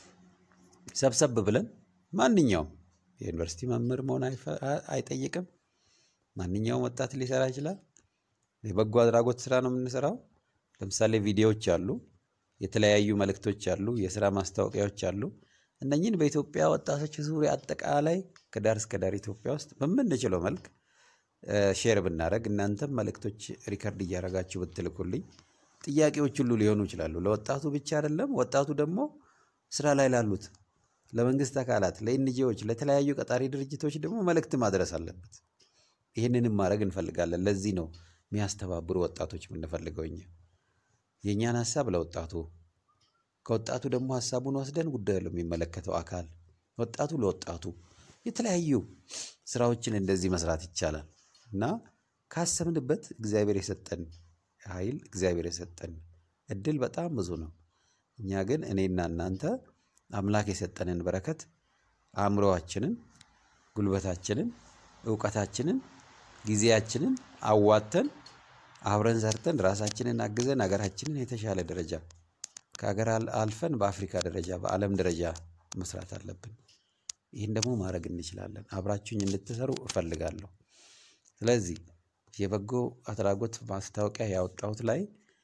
ሰብሰብ ብለን ማንኛውም የዩኒቨርሲቲ መምህር መሆን አይጠይቅም። ማንኛውም ወጣት ሊሰራ ይችላል። የበጎ አድራጎት ስራ ነው የምንሰራው። ለምሳሌ ቪዲዮዎች አሉ፣ የተለያዩ መልእክቶች አሉ፣ የሥራ ማስታወቂያዎች አሉ። እነኚህን በኢትዮጵያ ወጣቶች ዙሪያ አጠቃላይ ከዳር እስከ ዳር ኢትዮጵያ ውስጥ በምንችለው መልክ ሼር ብናደርግ እናንተም መልእክቶች ሪከርድ እያደረጋችሁ ብትልኩልኝ ጥያቄዎች ሁሉ ሊሆኑ ይችላሉ። ለወጣቱ ብቻ አይደለም፣ ወጣቱ ደግሞ ስራ ላይ ላሉት ለመንግስት አካላት ለኢንጂኦዎች ለተለያዩ ቀጣሪ ድርጅቶች ደግሞ መልእክት ማድረስ አለበት። ይሄንንም ማድረግ እንፈልጋለን። ለዚህ ነው የሚያስተባብሩ ወጣቶች የምንፈልገው እኛ። የኛን ሐሳብ ለወጣቱ ከወጣቱ ደግሞ ሐሳቡን ወስደን ጉዳዩ ለሚመለከተው አካል ወጣቱ ለወጣቱ የተለያዩ ስራዎችን እንደዚህ መስራት ይቻላል እና ካሰብንበት እግዚአብሔር የሰጠን ኃይል እግዚአብሔር የሰጠን እድል በጣም ብዙ ነው። እኛ ግን እኔና እናንተ አምላክ የሰጠንን በረከት አእምሮአችንን ጉልበታችንን ዕውቀታችንን ጊዜያችንን አዋተን አብረን ዘርተን ራሳችንን አግዘን ሀገራችንን የተሻለ ደረጃ ከሀገር አልፈን በአፍሪካ ደረጃ በዓለም ደረጃ መስራት አለብን። ይሄን ደግሞ ማድረግ እንችላለን። አብራችሁኝ እንድትሰሩ እፈልጋለሁ። ስለዚህ የበጎ አድራጎት ማስታወቂያ ያወጣሁት ላይ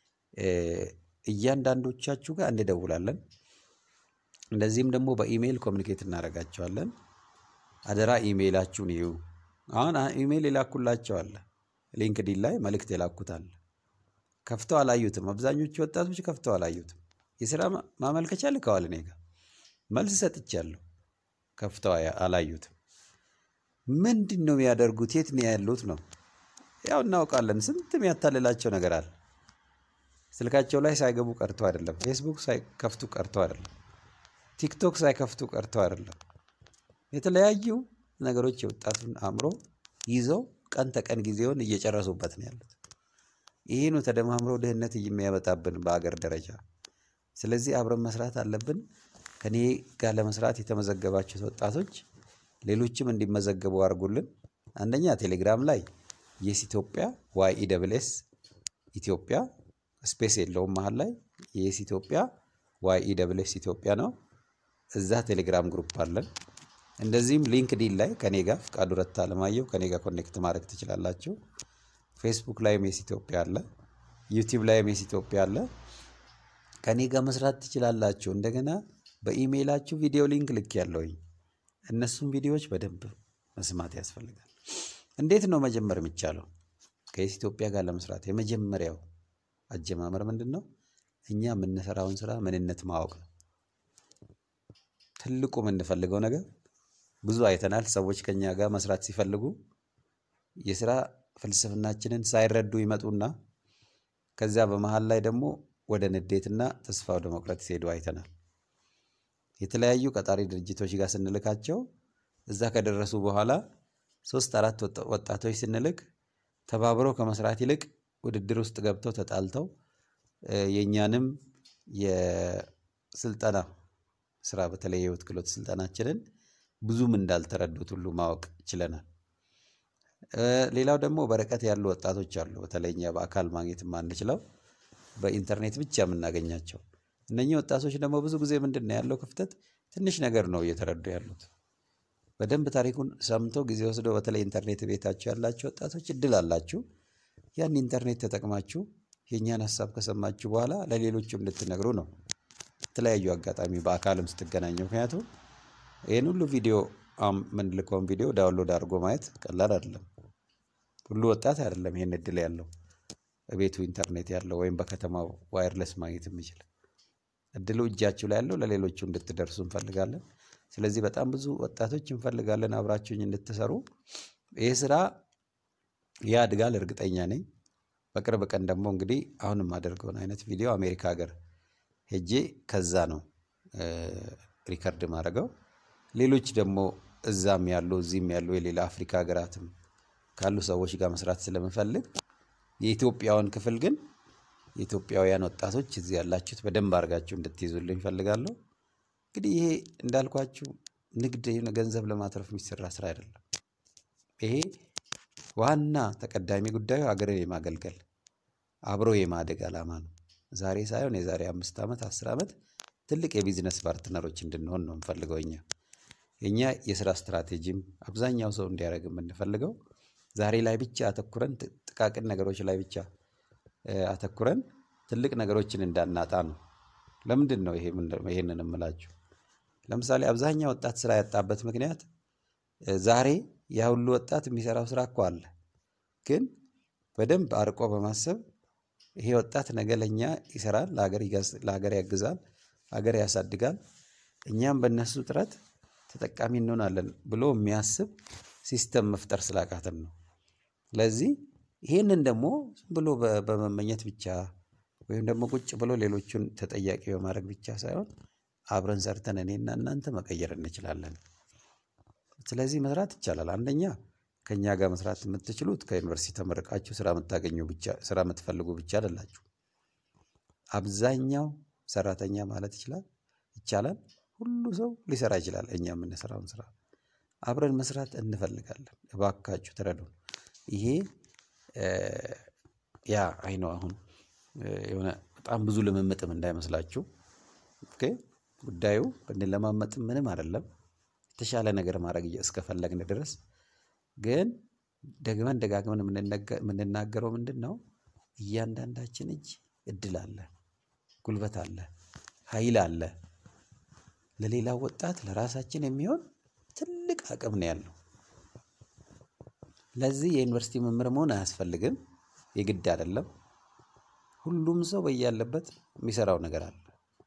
እያንዳንዶቻችሁ ጋር እንደደውላለን። እንደዚህም ደግሞ በኢሜል ኮሙኒኬት እናደርጋቸዋለን። አደራ ኢሜላችሁን ይዩ። አሁን ኢሜል ይላኩላችሁ አለ፣ ሊንክዲን ላይ መልእክት ይላኩታል። ከፍተው አላዩትም። አብዛኞቹ ወጣቶች ከፍተው አላዩትም። የሥራ ማመልከቻ ልከዋል እኔ ጋር መልስ ሰጥቻለሁ። ከፍተው አላዩትም። ምንድነው የሚያደርጉት? የት ነው ያሉት ነው? ያው እናውቃለን። ስንት የሚያታልላቸው ነገር አለ። ስልካቸው ላይ ሳይገቡ ቀርቶ አይደለም፣ ፌስቡክ ሳይከፍቱ ቀርቶ አይደለም፣ ቲክቶክ ሳይከፍቱ ቀርቶ አይደለም። የተለያዩ ነገሮች የወጣቱን አእምሮ ይዘው ቀን ተቀን ጊዜውን እየጨረሱበት ነው ያሉት። ይሄ ነው ተደማምሮ ድህነት የሚያመጣብን በአገር ደረጃ። ስለዚህ አብረን መስራት አለብን። ከኔ ጋር ለመስራት የተመዘገባችሁ ወጣቶች ሌሎችም እንዲመዘገቡ አድርጉልን። አንደኛ ቴሌግራም ላይ የስ ኢትዮጵያ ዋይ ኢ ደብል ኤስ ኢትዮጵያ ስፔስ የለውም መሃል ላይ የስ ኢትዮጵያ ዋይ ኢ ደብል ኤስ ኢትዮጵያ ነው። እዛ ቴሌግራም ግሩፕ አለን። እንደዚህም ሊንክዲን ላይ ከኔ ጋር ፍቃዱ ረታ ለማየው ከኔ ጋር ኮኔክት ማድረግ ትችላላችሁ። ፌስቡክ ላይ የስ ኢትዮጵያ አለ፣ ዩቲዩብ ላይ የስ ኢትዮጵያ አለ። ከኔ ጋር መስራት ትችላላችሁ። እንደገና በኢሜይላችሁ ቪዲዮ ሊንክ ልክ ያለውኝ እነሱም ቪዲዮዎች በደንብ መስማት ያስፈልጋል። እንዴት ነው መጀመር የሚቻለው? ከየስ ኢትዮጵያ ጋር ለመስራት የመጀመሪያው አጀማመር ምንድነው? እኛ የምንሰራውን ስራ ምንነት ማወቅ ነው። ትልቁ የምንፈልገው ነገር ብዙ አይተናል። ሰዎች ከኛ ጋር መስራት ሲፈልጉ የሥራ ፍልስፍናችንን ሳይረዱ ይመጡና ከዛ በመሃል ላይ ደግሞ ወደ ንዴትና ተስፋ ወደ መቁረጥ ሲሄዱ አይተናል። የተለያዩ ቀጣሪ ድርጅቶች ጋር ስንልካቸው እዛ ከደረሱ በኋላ ሶስት አራት ወጣቶች ስንልክ ተባብረው ከመስራት ይልቅ ውድድር ውስጥ ገብተው ተጣልተው የኛንም የስልጠና ስራ በተለይ የህይወት ክህሎት ስልጠናችንን ብዙም እንዳልተረዱት ሁሉ ማወቅ ችለናል። ሌላው ደግሞ በርቀት ያሉ ወጣቶች አሉ በተለይኛ በአካል ማግኘት ማንችለው በኢንተርኔት ብቻ የምናገኛቸው እነኚህ ወጣቶች ደግሞ ብዙ ጊዜ ምንድነው ያለው ክፍተት ትንሽ ነገር ነው እየተረዱ ያሉት በደንብ ታሪኩን ሰምቶ ጊዜ ወስዶ በተለይ ኢንተርኔት ቤታቸው ያላችሁ ወጣቶች እድል አላችሁ ያን ኢንተርኔት ተጠቅማችሁ የኛን ሐሳብ ከሰማችሁ በኋላ ለሌሎችም ልትነግሩ ነው ተለያዩ አጋጣሚ በአካልም ስትገናኙ ምክንያቱም ይሄን ሁሉ ቪዲዮ ምን ልኮም ቪዲዮ ዳውንሎድ አድርጎ ማየት ቀላል አይደለም ሁሉ ወጣት አይደለም ይሄን እድል ያለው በቤቱ ኢንተርኔት ያለው ወይም በከተማው ዋየርለስ ማግኘት የሚችል እድሉ እጃችሁ ላይ ያለው ለሌሎቹ እንድትደርሱ እንፈልጋለን ስለዚህ በጣም ብዙ ወጣቶች እንፈልጋለን አብራችሁኝ እንድትሰሩ ይሄ ስራ ያድጋል እርግጠኛ ነኝ በቅርብ ቀን ደግሞ እንግዲህ አሁንም አደርገውን አይነት ቪዲዮ አሜሪካ ሀገር ሄጄ ከዛ ነው ሪከርድ ማድረገው ሌሎች ደግሞ እዛም ያሉ እዚህም ያሉ የሌላ አፍሪካ ሀገራትም ካሉ ሰዎች ጋር መስራት ስለምፈልግ የኢትዮጵያውን ክፍል ግን የኢትዮጵያውያን ወጣቶች እዚህ ያላችሁት በደንብ አርጋችሁ እንድትይዙልኝ ፈልጋለሁ እንግዲህ ይሄ እንዳልኳችሁ ንግድ ገንዘብ ለማትረፍ የሚሰራ ስራ አይደለም ይሄ ዋና ተቀዳሚ ጉዳዩ ሀገርን የማገልገል አብሮ የማደግ ዓላማ ነው ዛሬ ሳይሆን የዛሬ አምስት አመት አስር አመት ትልቅ የቢዝነስ ፓርትነሮች እንድንሆን ነው እንፈልገውኛ የኛ የሥራ ስትራቴጂም አብዛኛው ሰው እንዲያረግ የምንፈልገው ዛሬ ላይ ብቻ አተኩረን ጥቃቅን ነገሮች ላይ ብቻ አተኩረን ትልቅ ነገሮችን እንዳናጣ ነው ለምንድን ነው ይሄ ይሄንን እምላችሁ ለምሳሌ አብዛኛው ወጣት ስራ ያጣበት ምክንያት ዛሬ ያ ሁሉ ወጣት የሚሰራው ስራ እኮ አለ ግን በደንብ አርቆ በማሰብ ይሄ ወጣት ነገለኛ ይሰራል ለሀገር ለሀገር ያግዛል ሀገር ያሳድጋል እኛም በእነሱ ጥረት ተጠቃሚ እንሆናለን ብሎ የሚያስብ ሲስተም መፍጠር ስላቃተን ነው ለዚህ ይሄንን ደግሞ ብሎ በመመኘት ብቻ ወይም ደግሞ ቁጭ ብሎ ሌሎችን ተጠያቂ በማድረግ ብቻ ሳይሆን አብረን ሰርተን እኔና እናንተ መቀየር እንችላለን ስለዚህ መስራት ይቻላል አንደኛ ከኛ ጋር መስራት የምትችሉት ከዩኒቨርሲቲ ተመረቃችሁ ስራ መታገኙ ብቻ ስራ መትፈልጉ ብቻ አይደላችሁ አብዛኛው ሰራተኛ ማለት ይችላል ይቻላል ሁሉ ሰው ሊሰራ ይችላል እኛ የምንሰራውን ስራ አብረን መስራት እንፈልጋለን እባካችሁ ተረዱን ይሄ ያ አይ ነው አሁን የሆነ በጣም ብዙ ለመመጥም እንዳይመስላችሁ ኦኬ ጉዳዩ በእንለማመጥ ምንም አይደለም ተሻለ ነገር ማድረግ እስከፈለግን ድረስ ግን ደግመን ደጋግመን የምንናገረው ምንድነው እያንዳንዳችን እጅ እድል አለ ጉልበት አለ ኃይል አለ ለሌላው ወጣት ለራሳችን የሚሆን ትልቅ አቅም ነው ያለው ለዚህ የዩኒቨርሲቲ መምህር መሆን አያስፈልግም የግድ አይደለም ሁሉም ሰው በያለበት የሚሰራው ነገር አለ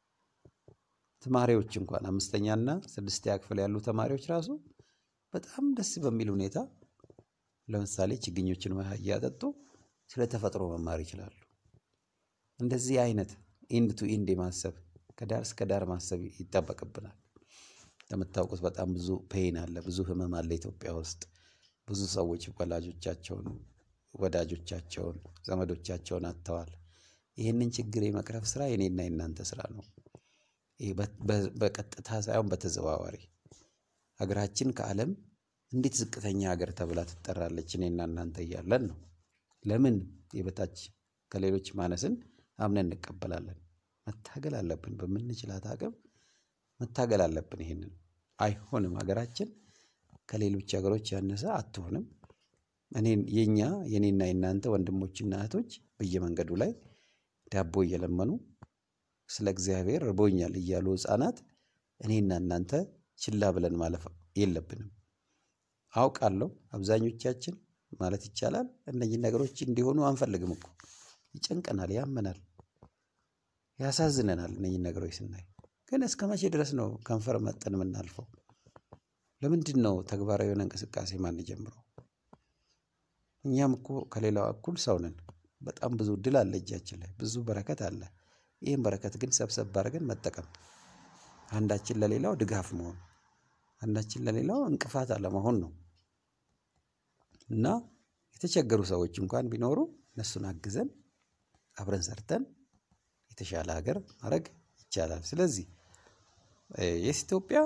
ተማሪዎች እንኳን አምስተኛና ስድስተኛ ክፍል ያሉ ተማሪዎች ራሱ በጣም ደስ በሚል ሁኔታ ለምሳሌ ችግኞችን ውሃ እያጠጡ ስለ ተፈጥሮ መማር ይችላሉ እንደዚህ አይነት ኢንድ ቱ ኢንድ ማሰብ ከዳር እስከ ዳር ማሰብ ይጣበቅብናል ለምታውቁት በጣም ብዙ ፔን አለ ብዙ ህመም አለ ኢትዮጵያ ውስጥ ብዙ ሰዎች ወላጆቻቸውን ወዳጆቻቸውን ዘመዶቻቸውን አጥተዋል ይሄንን ችግር የመቅረፍ ስራ የኔና የናንተ ስራ ነው ይሄ በቀጥታ ሳይሆን በተዘዋዋሪ ሀገራችን ከዓለም እንዴት ዝቅተኛ ሀገር ተብላ ትጠራለች እኔና እናንተ ያያለን ነው ለምን የበታች ከሌሎች ማነስን አምነን እንቀበላለን መታገል አለብን በመንችላት አቅም መታገል አለብን ይሄንን አይሆንም ሀገራችን ከሌሎች ሀገሮች ያነሰ አትሆንም እኔን የኛ የኔና የናንተ ወንድሞችና እህቶች በየመንገዱ ላይ ዳቦ እየለመኑ ስለ እግዚአብሔር ረቦኛል እያሉ ህፃናት እኔና እናንተ ችላ ብለን ማለፍ የለብንም አውቃለሁ አብዛኞቻችን ማለት ይቻላል እነዚህ ነገሮች እንዲሆኑ አንፈልግም እኮ ይጨንቀናል ያመናል ያሳዝነናል እነዚህ ነገሮች ስናይ ግን እስከመቼ ድረስ ነው ከንፈር መጠን የምናልፈው ለምንድን ነው ተግባራዊ የሆነ እንቅስቃሴ ማን ጀምረው እኛም እኮ ከሌላው እኩል ሰው ነን በጣም ብዙ ድል አለ እጃችን ላይ ብዙ በረከት አለ ይሄን በረከት ግን ሰብሰብ አድርገን መጠቀም አንዳችን ለሌላው ድጋፍ መሆን አንዳችን ለሌላው እንቅፋት አለመሆን ነው እና የተቸገሩ ሰዎች እንኳን ቢኖሩ እነሱን አግዘን አብረን ሰርተን የተሻለ ሀገር ማድረግ ይቻላል ስለዚህ የኢትዮጵያ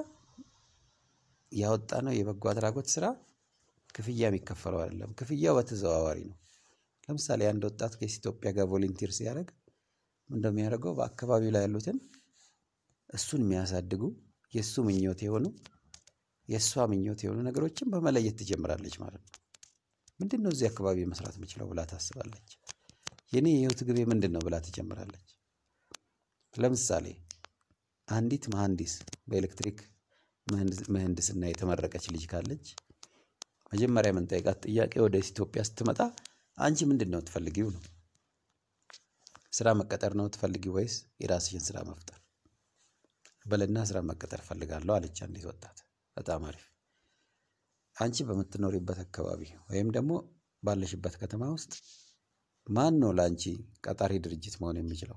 ያወጣነው የበጎ አድራጎት ስራ ክፍያ የሚከፈለው አይደለም ክፍያው በተዘዋዋሪ ነው ለምሳሌ አንድ ወጣት ከኢትዮጵያ ጋር ቮለንቲር ሲያደርግ እንደሚያደርገው በአካባቢው ላይ ያሉትን እሱን የሚያሳድጉ የሱ ምኞት የሆኑ የሷ ምኞት የሆኑ ነገሮችን በመለየት ትጀምራለች ማለት ነው ምንድነው እዚህ አካባቢ መስራት የምችለው ብላ ታስባለች የኔ የህይወት ግቤ ምንድነው ብላ ትጀምራለች ለምሳሌ አንዲት መሐንዲስ በኤሌክትሪክ መሐንዲስና የተመረቀች ልጅ ካለች መጀመሪያ ምን ጠይቃት ጥያቄ ወደ ኢትዮጵያ ስትመጣ አንቺ ምንድነው ትፈልጊው ነው ስራ መቀጠር ነው ትፈልጊው ወይስ የራስሽን ስራ መፍጠር በለና ስራ መቀጠር ፈልጋለሁ አለች አንዲት ወጣት በጣም አሪፍ አንቺ በመትኖሪበት አካባቢ ወይም ደግሞ ባለሽበት ከተማ ውስጥ ማን ነው ላንቺ ቀጣሪ ድርጅት መሆን የሚችለው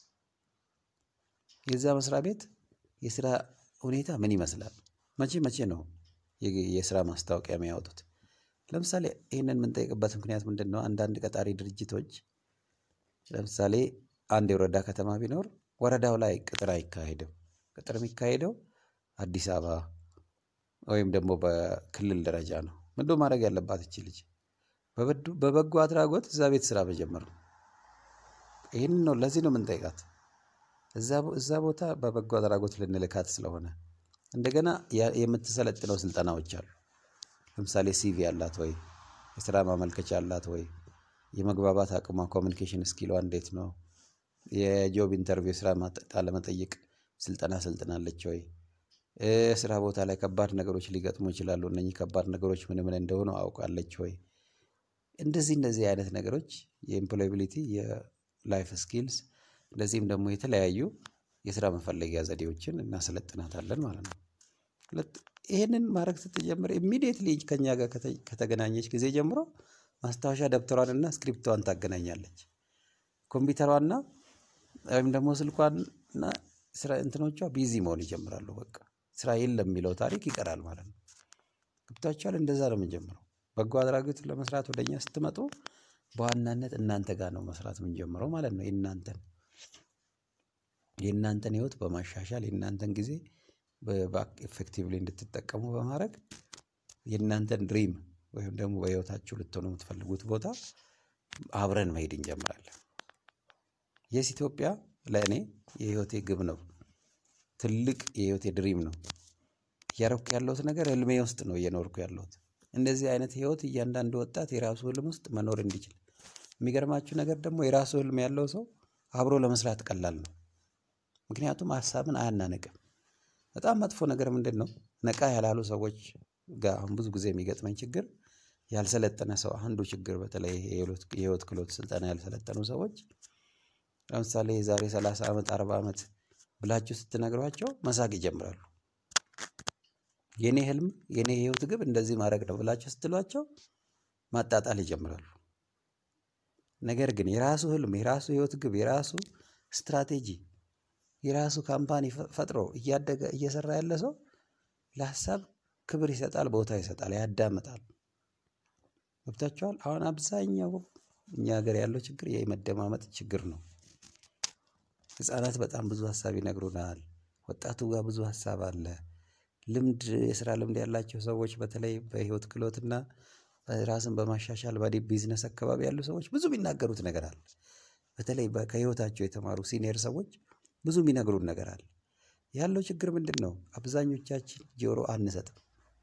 የዛ መስሪያ ቤት የስራ ሁኔታ ምን ይመስላል መቼ መቼ ነው የስራ ማስታወቂያ የሚያወጡት ለምሳሌ ይሄንን ምን ጠይቅበት ምክንያት ምንድነው አንዳንድ ቀጣሪ ድርጅቶች ለምሳሌ አንድ የወረዳ ከተማ ቢኖር ወረዳው ላይ ቅጥር አይካሄድም ቅጥር የሚካሄደው አዲስ አበባ ወይም ደግሞ በክልል ደረጃ ነው ምንድነው ማድረግ ያለባት እቺ ልጅ በበጎ አድራጎት እዛ ቤት ስራ መጀመር ነው ይሄን ነው ለዚህ ነው ምን ጠይቃት እዛ እዛ ቦታ በበጎ አድራጎት ልንልካት ስለሆነ እንደገና የምትሰለጥነው ስልጠናዎች አሉ ለምሳሌ ሲቪ ያላት ወይ የስራ ማመልከቻ ያላት ወይ የመግባባት አቅሟ ኮሙኒኬሽን ስኪሏ እንዴት ነው የጆብ ኢንተርቪው ስራ ማጣጣለ መጠየቅ ስልጠና ስልጠናለች ወይ ስራ ቦታ ላይ ከባድ ነገሮች ሊገጥሙ ይችላሉ እነኚህ ከባድ ነገሮች ምን ምን እንደሆነ አውቃለች ወይ እንደዚህ እንደዚህ አይነት ነገሮች የኤምፕሎያቢሊቲ የላይፍ ስኪልስ እንደዚህም ደግሞ የተለያዩ የስራ መፈለጊያ ዘዴዎችን እናሰለጥናታለን ማለት ነው ሁለት ይሄንን ማድረግ ስትጀምር ኢሚዲየትሊ ከኛ ጋር ከተገናኘች ጊዜ ጀምሮ ማስታወሻ ደብተሯንና ስክሪፕቷን ታገናኛለች ኮምፒውተሯና ወይም ደግሞ ስልኳንና ስራ እንትኖቿ ቢዚ መሆን ይጀምራሉ በቃ ስራ የለም የሚለው ታሪክ ይቀራል ማለት ነው ግብታችኋል እንደዛ ነው የምንጀምረው በጎ አድራጎት ለመስራት ወደኛ ስትመጡ በዋናነት እናንተ ጋር ነው መስራት የምንጀምረው ማለት ነው የእናንተን የእናንተን ህይወት በማሻሻል የእናንተን ጊዜ በባክ ኢፌክቲቭሊ እንድትጠቀሙ በማድረግ የእናንተን ድሪም ወይም ደግሞ በህይወታችሁ ልትሆኑ የምትፈልጉት ቦታ አብረን መሄድ እንጀምራለን የኢትዮጵያ ለኔ የህይወቴ ግብ ነው ትልቅ የህይወቴ ድሪም ነው ያረኩ ያለሁት ነገር ህልሜ ውስጥ ነው እየኖርኩ ያለሁት እንደዚህ አይነት ህይወት እያንዳንዱ ወጣት የራሱ ህልም ውስጥ መኖር እንዲችል የሚገርማችሁ ነገር ደግሞ የራሱ ህልም ያለው ሰው አብሮ ለመስራት ቀላል ነው ምክንያቱም ሐሳብን አያናነቅም በጣም መጥፎ ነገር ምንድነው ነቃ ያላሉ ሰዎች ጋር አሁን ብዙ ጊዜ የሚገጥመኝ ችግር ያልሰለጠነ ሰው አንዱ ችግር በተለይ የህይወት ክሎት ስልጠና ያልሰለጠኑ ሰዎች ለምሳሌ ዛሬ ሰላሳ አመት አርባ አመት ብላችሁ ስትነግሯቸው መሳቅ ይጀምራሉ የኔ ህልም የኔ ህይወት ግብ እንደዚህ ማድረግ ነው ብላችሁ ስትሏቸው ማጣጣል ይጀምራሉ ነገር ግን የራሱ ህልም የራሱ ህይወት ግብ የራሱ ስትራቴጂ የራሱ ካምፓኒ ፈጥሮ እያደገ እየሰራ ያለ ሰው ለሐሳብ ክብር ይሰጣል ቦታ ይሰጣል ያዳምጣል ወጣቻል አሁን አብዛኛው እኛ ሀገር ያለው ችግር የመደማመጥ ችግር ነው ህፃናት በጣም ብዙ ሐሳብ ይነግሩናል ወጣቱ ጋር ብዙ ሐሳብ አለ ልምድ የሥራ ልምድ ያላቸው ሰዎች በተለይ በህይወት ክሎትና ራስን በማሻሻል ባዲ ቢዝነስ አካባቢ ያሉ ሰዎች ብዙ ቢናገሩት ነገር አለ በተለይ ከህይወታቸው የተማሩ ሲኒየር ሰዎች ብዙ የሚነግሩን ነገር አለ ያለው ችግር ምንድነው አብዛኞቻችን ጆሮ አንሰጥም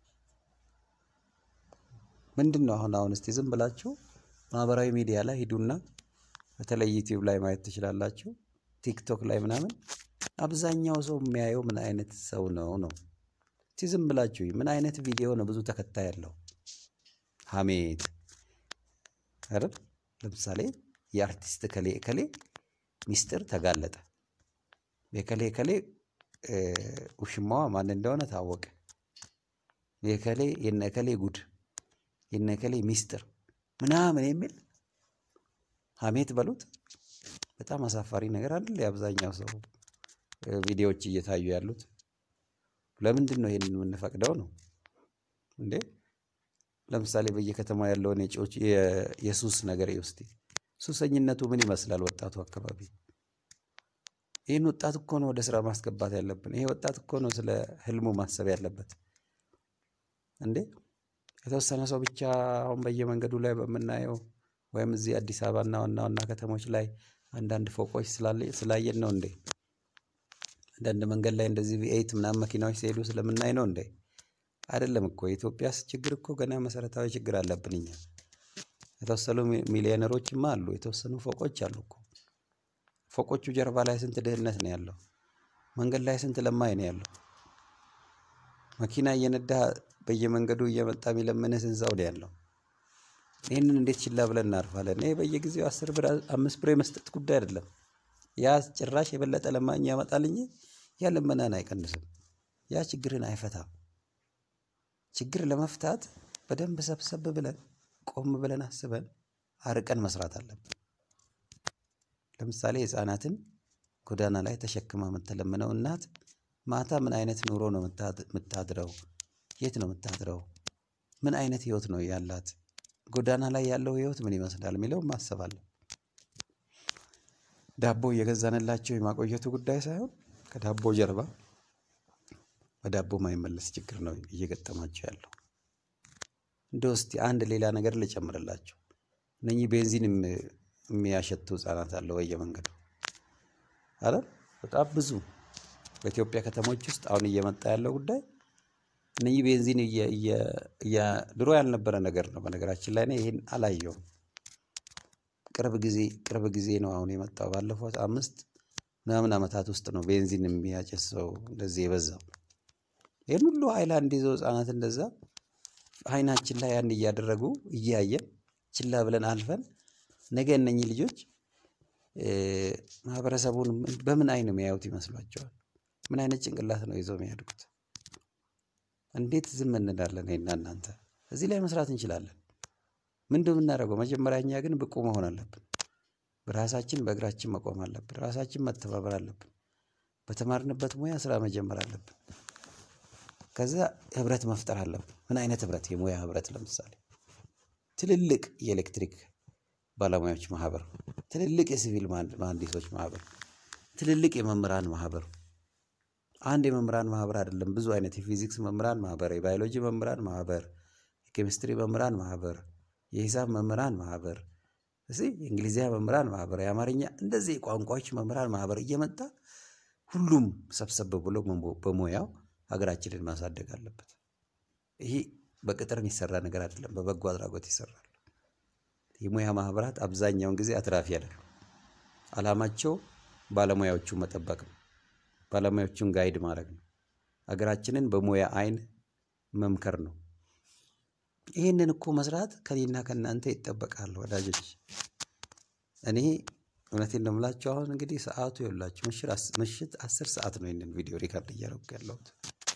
ምንድነው አሁን አሁን እስቲ ዝም ብላችሁ ማህበራዊ ሚዲያ ላይ ሂዱና በተለይ ዩቲዩብ ላይ ማየት ትችላላችሁ ቲክቶክ ላይ ምናምን አብዛኛው ሰው የሚያየው ምን አይነት ሰው ነው ነው እስቲ ዝም ብላችሁ ምን አይነት ቪዲዮ ነው ብዙ ተከታይ ያለው ሐሜት አይደል ለምሳሌ የአርቲስት ከሌ ከሌ ሚስጥር ተጋለጠ የከሌ ከሌ ውሽማዋ ማን እንደሆነ ታወቀ የከሌ የነከሌ ጉድ የነከሌ ሚስጥር ምናምን የሚል ሐሜት በሉት በጣም አሳፋሪ ነገር አይደል ያብዛኛው ሰው ቪዲዮዎች እየታዩ ያሉት ለምንድን ነው ይሄንን የምንፈቅደው ነው እንዴ ለምሳሌ በየከተማው ያለውን የጮች የሱስ ነገር ይውስቲ ሱሰኝነቱ ምን ይመስላል ወጣቱ አካባቢ ይሄን ወጣት እኮ ነው ወደ ስራ ማስገባት ያለብን። ይሄ ወጣት እኮ ነው ስለ ህልሙ ማሰብ ያለበት እንዴ። የተወሰነ ሰው ብቻ አሁን በየመንገዱ ላይ በመናየው ወይም እዚህ አዲስ አበባና ዋና ዋና ከተሞች ላይ አንዳንድ ፎቆች ስላለ ስላየን ነው እንዴ? አንዳንድ መንገድ ላይ እንደዚህ ቪ ኤይት ምናምን መኪናዎች ሲሄዱ ስለምናይ ነው እንዴ? አይደለም እኮ። የኢትዮጵያ ችግር እኮ ገና መሰረታዊ ችግር አለብን እኛ። የተወሰኑ ሚሊዮነሮችማ አሉ፣ የተወሰኑ ፎቆች አሉ እኮ። ፎቆቹ ጀርባ ላይ ስንት ድህነት ነው ያለው? መንገድ ላይ ስንት ለማኝ ነው ያለው? መኪና እየነዳ በየመንገዱ እየመጣ የሚለምንህ ስንት ነው ያለው? ይሄንን እንዴት ችላ ብለን እናርፋለን? ይሄ በየጊዜው አስር ብር አምስት ብር መስጠት ጉዳይ አይደለም። ያ ጭራሽ የበለጠ ለማኝ ያመጣል እንጂ ያ ልመናን አይቀንስም። ያ ችግርን አይፈታም። ችግር ለመፍታት በደንብ ሰብሰብ ብለን ቆም ብለን አስበን አርቀን መስራት አለብን። ለምሳሌ ህፃናትን ጎዳና ላይ ተሸክማ የምትለምነው እናት ማታ ምን አይነት ኑሮ ነው የምታድረው? የት ነው የምታድረው? ምን አይነት ህይወት ነው ያላት? ጎዳና ላይ ያለው ህይወት ምን ይመስላል የሚለው ማሰብ አለ። ዳቦ እየገዛንላቸው የማቆየቱ ጉዳይ ሳይሆን ከዳቦ ጀርባ በዳቦ ማይመለስ ችግር ነው እየገጠማቸው ያለው። እንደው እስቲ አንድ ሌላ ነገር ልጨምርላችሁ። እነኚህ ቤንዚን የሚያሸቱ ህፃናት አሉ በየመንገዱ አይደል? በጣም ብዙ በኢትዮጵያ ከተሞች ውስጥ አሁን እየመጣ ያለው ጉዳይ እነኚህ ቤንዚን የ ድሮ ያልነበረ ነገር ነው። በነገራችን ላይ ነው ይሄን አላየውም። ቅርብ ጊዜ ቅርብ ጊዜ ነው አሁን የመጣው። ባለፈው አምስት ምናምን አመታት ውስጥ ነው ቤንዚን የሚያጨሰው እንደዚህ የበዛው። ይሄን ሁሉ ሃይላንድ ይዘው ህፃናት እንደዛ አይናችን ላይ ያን እያደረጉ እያየን ችላ ብለን አልፈን ነገ እነኚህ ልጆች ማህበረሰቡን በምን አይን የሚያዩት ይመስላችኋል? ምን አይነት ጭንቅላት ነው ይዘው የሚያድጉት? እንዴት ዝም እንላለን? እኔና እናንተ እዚህ ላይ መስራት እንችላለን። ምንድነው የምናደርገው? መጀመሪያ እኛ ግን ብቁ መሆን አለብን። በራሳችን በእግራችን መቆም አለብን። ራሳችን መተባበር አለብን። በተማርንበት ሙያ ስራ መጀመር አለብን። ከዛ ህብረት መፍጠር አለብን። ምን አይነት ህብረት? የሙያ ህብረት። ለምሳሌ ትልልቅ የኤሌክትሪክ ባለሙያዎች ማህበር፣ ትልልቅ የሲቪል መሐንዲሶች ማህበር፣ ትልልቅ የመምህራን ማህበር። አንድ የመምህራን ማህበር አይደለም፣ ብዙ አይነት የፊዚክስ መምህራን ማህበር፣ የባዮሎጂ መምህራን ማህበር፣ የኬሚስትሪ መምህራን ማህበር፣ የሂሳብ መምህራን ማህበር፣ እዚህ የእንግሊዝኛ መምህራን ማህበር፣ የአማርኛ እንደዚህ የቋንቋዎች መምህራን ማህበር እየመጣ ሁሉም ሰብሰብ ብሎ በሙያው ሀገራችንን ማሳደግ አለበት። ይሄ በቅጥር የሚሰራ ነገር አይደለም፣ በበጎ አድራጎት ይሰራል። የሙያ ማህበራት አብዛኛውን ጊዜ አትራፊ አይደሉም። አላማቸው ባለሙያዎቹን መጠበቅ ነው። ባለሙያዎቹን ጋይድ ማድረግ ነው። ሀገራችንን በሙያ አይን መምከር ነው። ይሄንን እኮ መስራት ከኔና ከናንተ ይጠበቃል ወዳጆች። እኔ እውነቴን ነው የምላችሁ። አሁን እንግዲህ ሰዓቱ ይኸውላችሁ ምሽት አስር ሰዓት ነው ይሄንን ቪዲዮ ሪከርድ እያደረኩ ያለሁት።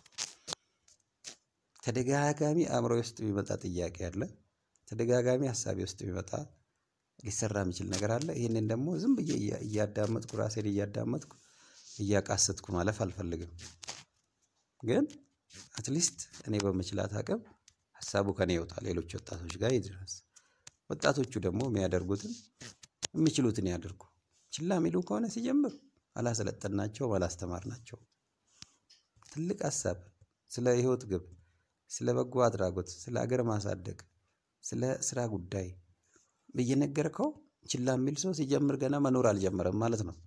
ተደጋጋሚ አእምሮ ውስጥ የሚመጣ ጥያቄ አለ። ተደጋጋሚ ሐሳብ ውስጥ የሚመጣ ሊሰራ የሚችል ነገር አለ። ይሄንን ደግሞ ዝም ብዬ እያዳመጥኩ ራሴን እያዳመጥኩ እያቃሰትኩ ማለፍ አልፈልግም። ግን አትሊስት እኔ በመችላት አቅም ሐሳቡ ከኔ ይወጣ ሌሎች ወጣቶች ጋር ይድረስ። ወጣቶቹ ደግሞ የሚያደርጉትን የሚችሉትን ያደርጉ። ችላ የሚሉ ከሆነ ሲጀምር አላሰለጠናቸው አላስተማርናቸው። ትልቅ ሐሳብ ስለ ህይወት ግብ፣ ስለ በጎ አድራጎት፣ ስለ ሀገር ማሳደግ፣ ስለ ስራ ጉዳይ በየነገርከው ችላ የሚል ሰው ሲጀምር ገና መኖር አልጀመረም ማለት ነው።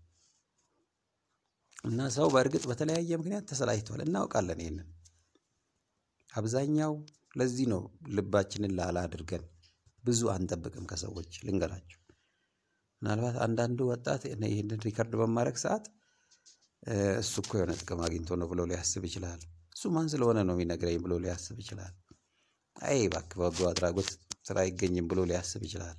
እና ሰው በእርግጥ በተለያየ ምክንያት ተሰላይቷል፣ እናውቃለን ይሄንን። አብዛኛው ለዚህ ነው ልባችንን ላላ አድርገን ብዙ አንጠብቅም ከሰዎች። ልንገራችሁ፣ ምናልባት አንዳንዱ ወጣት ይሄንን ሪከርድ በማድረግ ሰዓት እሱ እኮ የሆነ ጥቅም አግኝቶ ነው ብሎ ሊያስብ ይችላል። እሱ ማን ስለሆነ ነው የሚነግረኝ ብሎ ሊያስብ ይችላል። አይ እባክህ በጎ አድራጎት ስራ አይገኝም ብሎ ሊያስብ ይችላል።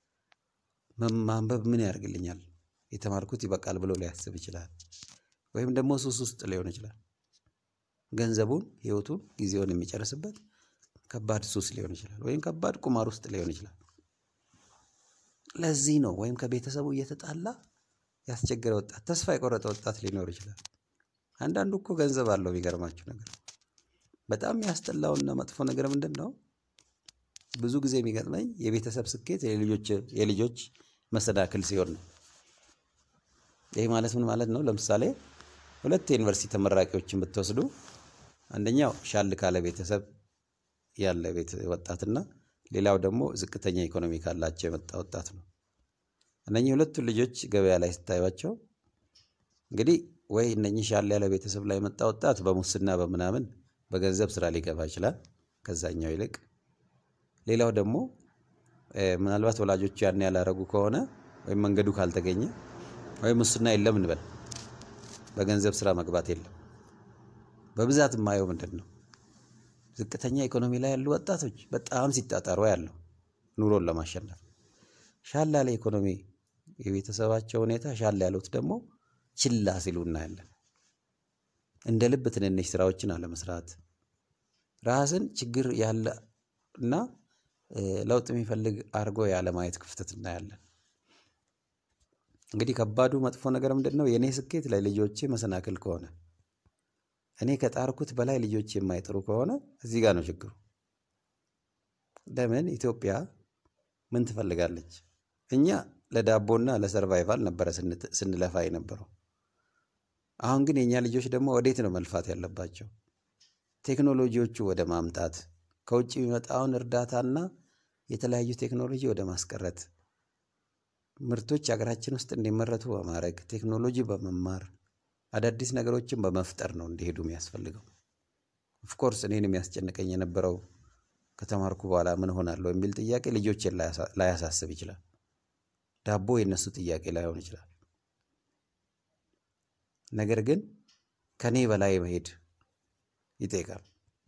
ማንበብ ምን ያደርግልኛል፣ የተማርኩት ይበቃል ብሎ ሊያስብ ይችላል። ወይም ደግሞ ሱስ ውስጥ ሊሆን ይችላል። ገንዘቡን፣ ህይወቱን፣ ጊዜውን የሚጨርስበት ከባድ ሱስ ሊሆን ይችላል። ወይም ከባድ ቁማር ውስጥ ሊሆን ይችላል። ለዚህ ነው ወይም ከቤተሰቡ እየተጣላ ያስቸገረ ወጣት፣ ተስፋ የቆረጠ ወጣት ሊኖር ይችላል። አንዳንዱ እኮ ገንዘብ አለው። የሚገርማችሁ ነገር በጣም ያስጠላውና መጥፎ ነገር ምንድነው? ብዙ ጊዜ የሚገጥመኝ የቤተሰብ ስኬት የልጆች የልጆች መሰዳክል ሲሆን ነው። ይሄ ማለት ምን ማለት ነው? ለምሳሌ ሁለት ዩኒቨርሲቲ ተመራቂዎችን ብትወስዱ አንደኛው ሻል ካለ ቤተሰብ ያለ ቤት ወጣትና ሌላው ደግሞ ዝቅተኛ ኢኮኖሚ ካላቸው የመጣ ወጣት ነው። እነኚህ ሁለቱ ልጆች ገበያ ላይ ስታዩቸው እንግዲህ ወይ እነኚህ ሻል ያለ ቤተሰብ ላይ የመጣ ወጣት በሙስና በመናምን በገንዘብ ስራ ሊገባ ይችላል ከዛኛው ይልቅ። ሌላው ደግሞ ምናልባት ወላጆቹ ያን ያላረጉ ከሆነ ወይ መንገዱ ካልተገኘ ወይ ሙስና የለም እንበል በገንዘብ ስራ መግባት የለም። በብዛት ማየው ምንድነው? ዝቅተኛ ኢኮኖሚ ላይ ያሉ ወጣቶች በጣም ሲጣጣሩ ያለው ኑሮን ለማሸነፍ ሻል ያለ ኢኮኖሚ የቤተሰባቸው ሁኔታ ሻል ያሉት ደግሞ ችላ ሲሉ እናያለን። እንደ ልብ ትንንሽ ስራዎችን አለመስራት ራስን ችግር ያለና ለውጥ የሚፈልግ አርጎ ያለ ማየት ክፍተት እናያለን። እንግዲህ ከባዱ መጥፎ ነገር ምንድነው? የኔ ስኬት ላይ ልጆቼ መሰናክል ከሆነ እኔ ከጣርኩት በላይ ልጆቼ የማይጥሩ ከሆነ እዚህ ጋር ነው ችግሩ። ለምን ኢትዮጵያ ምን ትፈልጋለች? እኛ ለዳቦና ለሰርቫይቫል ነበር ስንለፋ የነበረው። አሁን ግን የኛ ልጆች ደግሞ ወዴት ነው መልፋት ያለባቸው? ቴክኖሎጂዎቹ ወደ ማምጣት ከውጭ የሚመጣውን እርዳታና የተለያዩ ቴክኖሎጂ ወደ ማስቀረት ምርቶች ሀገራችን ውስጥ እንዲመረቱ በማድረግ ቴክኖሎጂ በመማር አዳዲስ ነገሮችን በመፍጠር ነው እንዲሄዱ የሚያስፈልገው። ኦፍ ኮርስ እኔን የሚያስጨንቀኝ የነበረው ከተማርኩ በኋላ ምን ሆናለሁ የሚል ጥያቄ ልጆችን ላይ ያሳስብ ይችላል። ዳቦ የነሱ ጥያቄ ላይሆን ይችላል። ነገር ግን ከኔ በላይ መሄድ ይጠይቃል።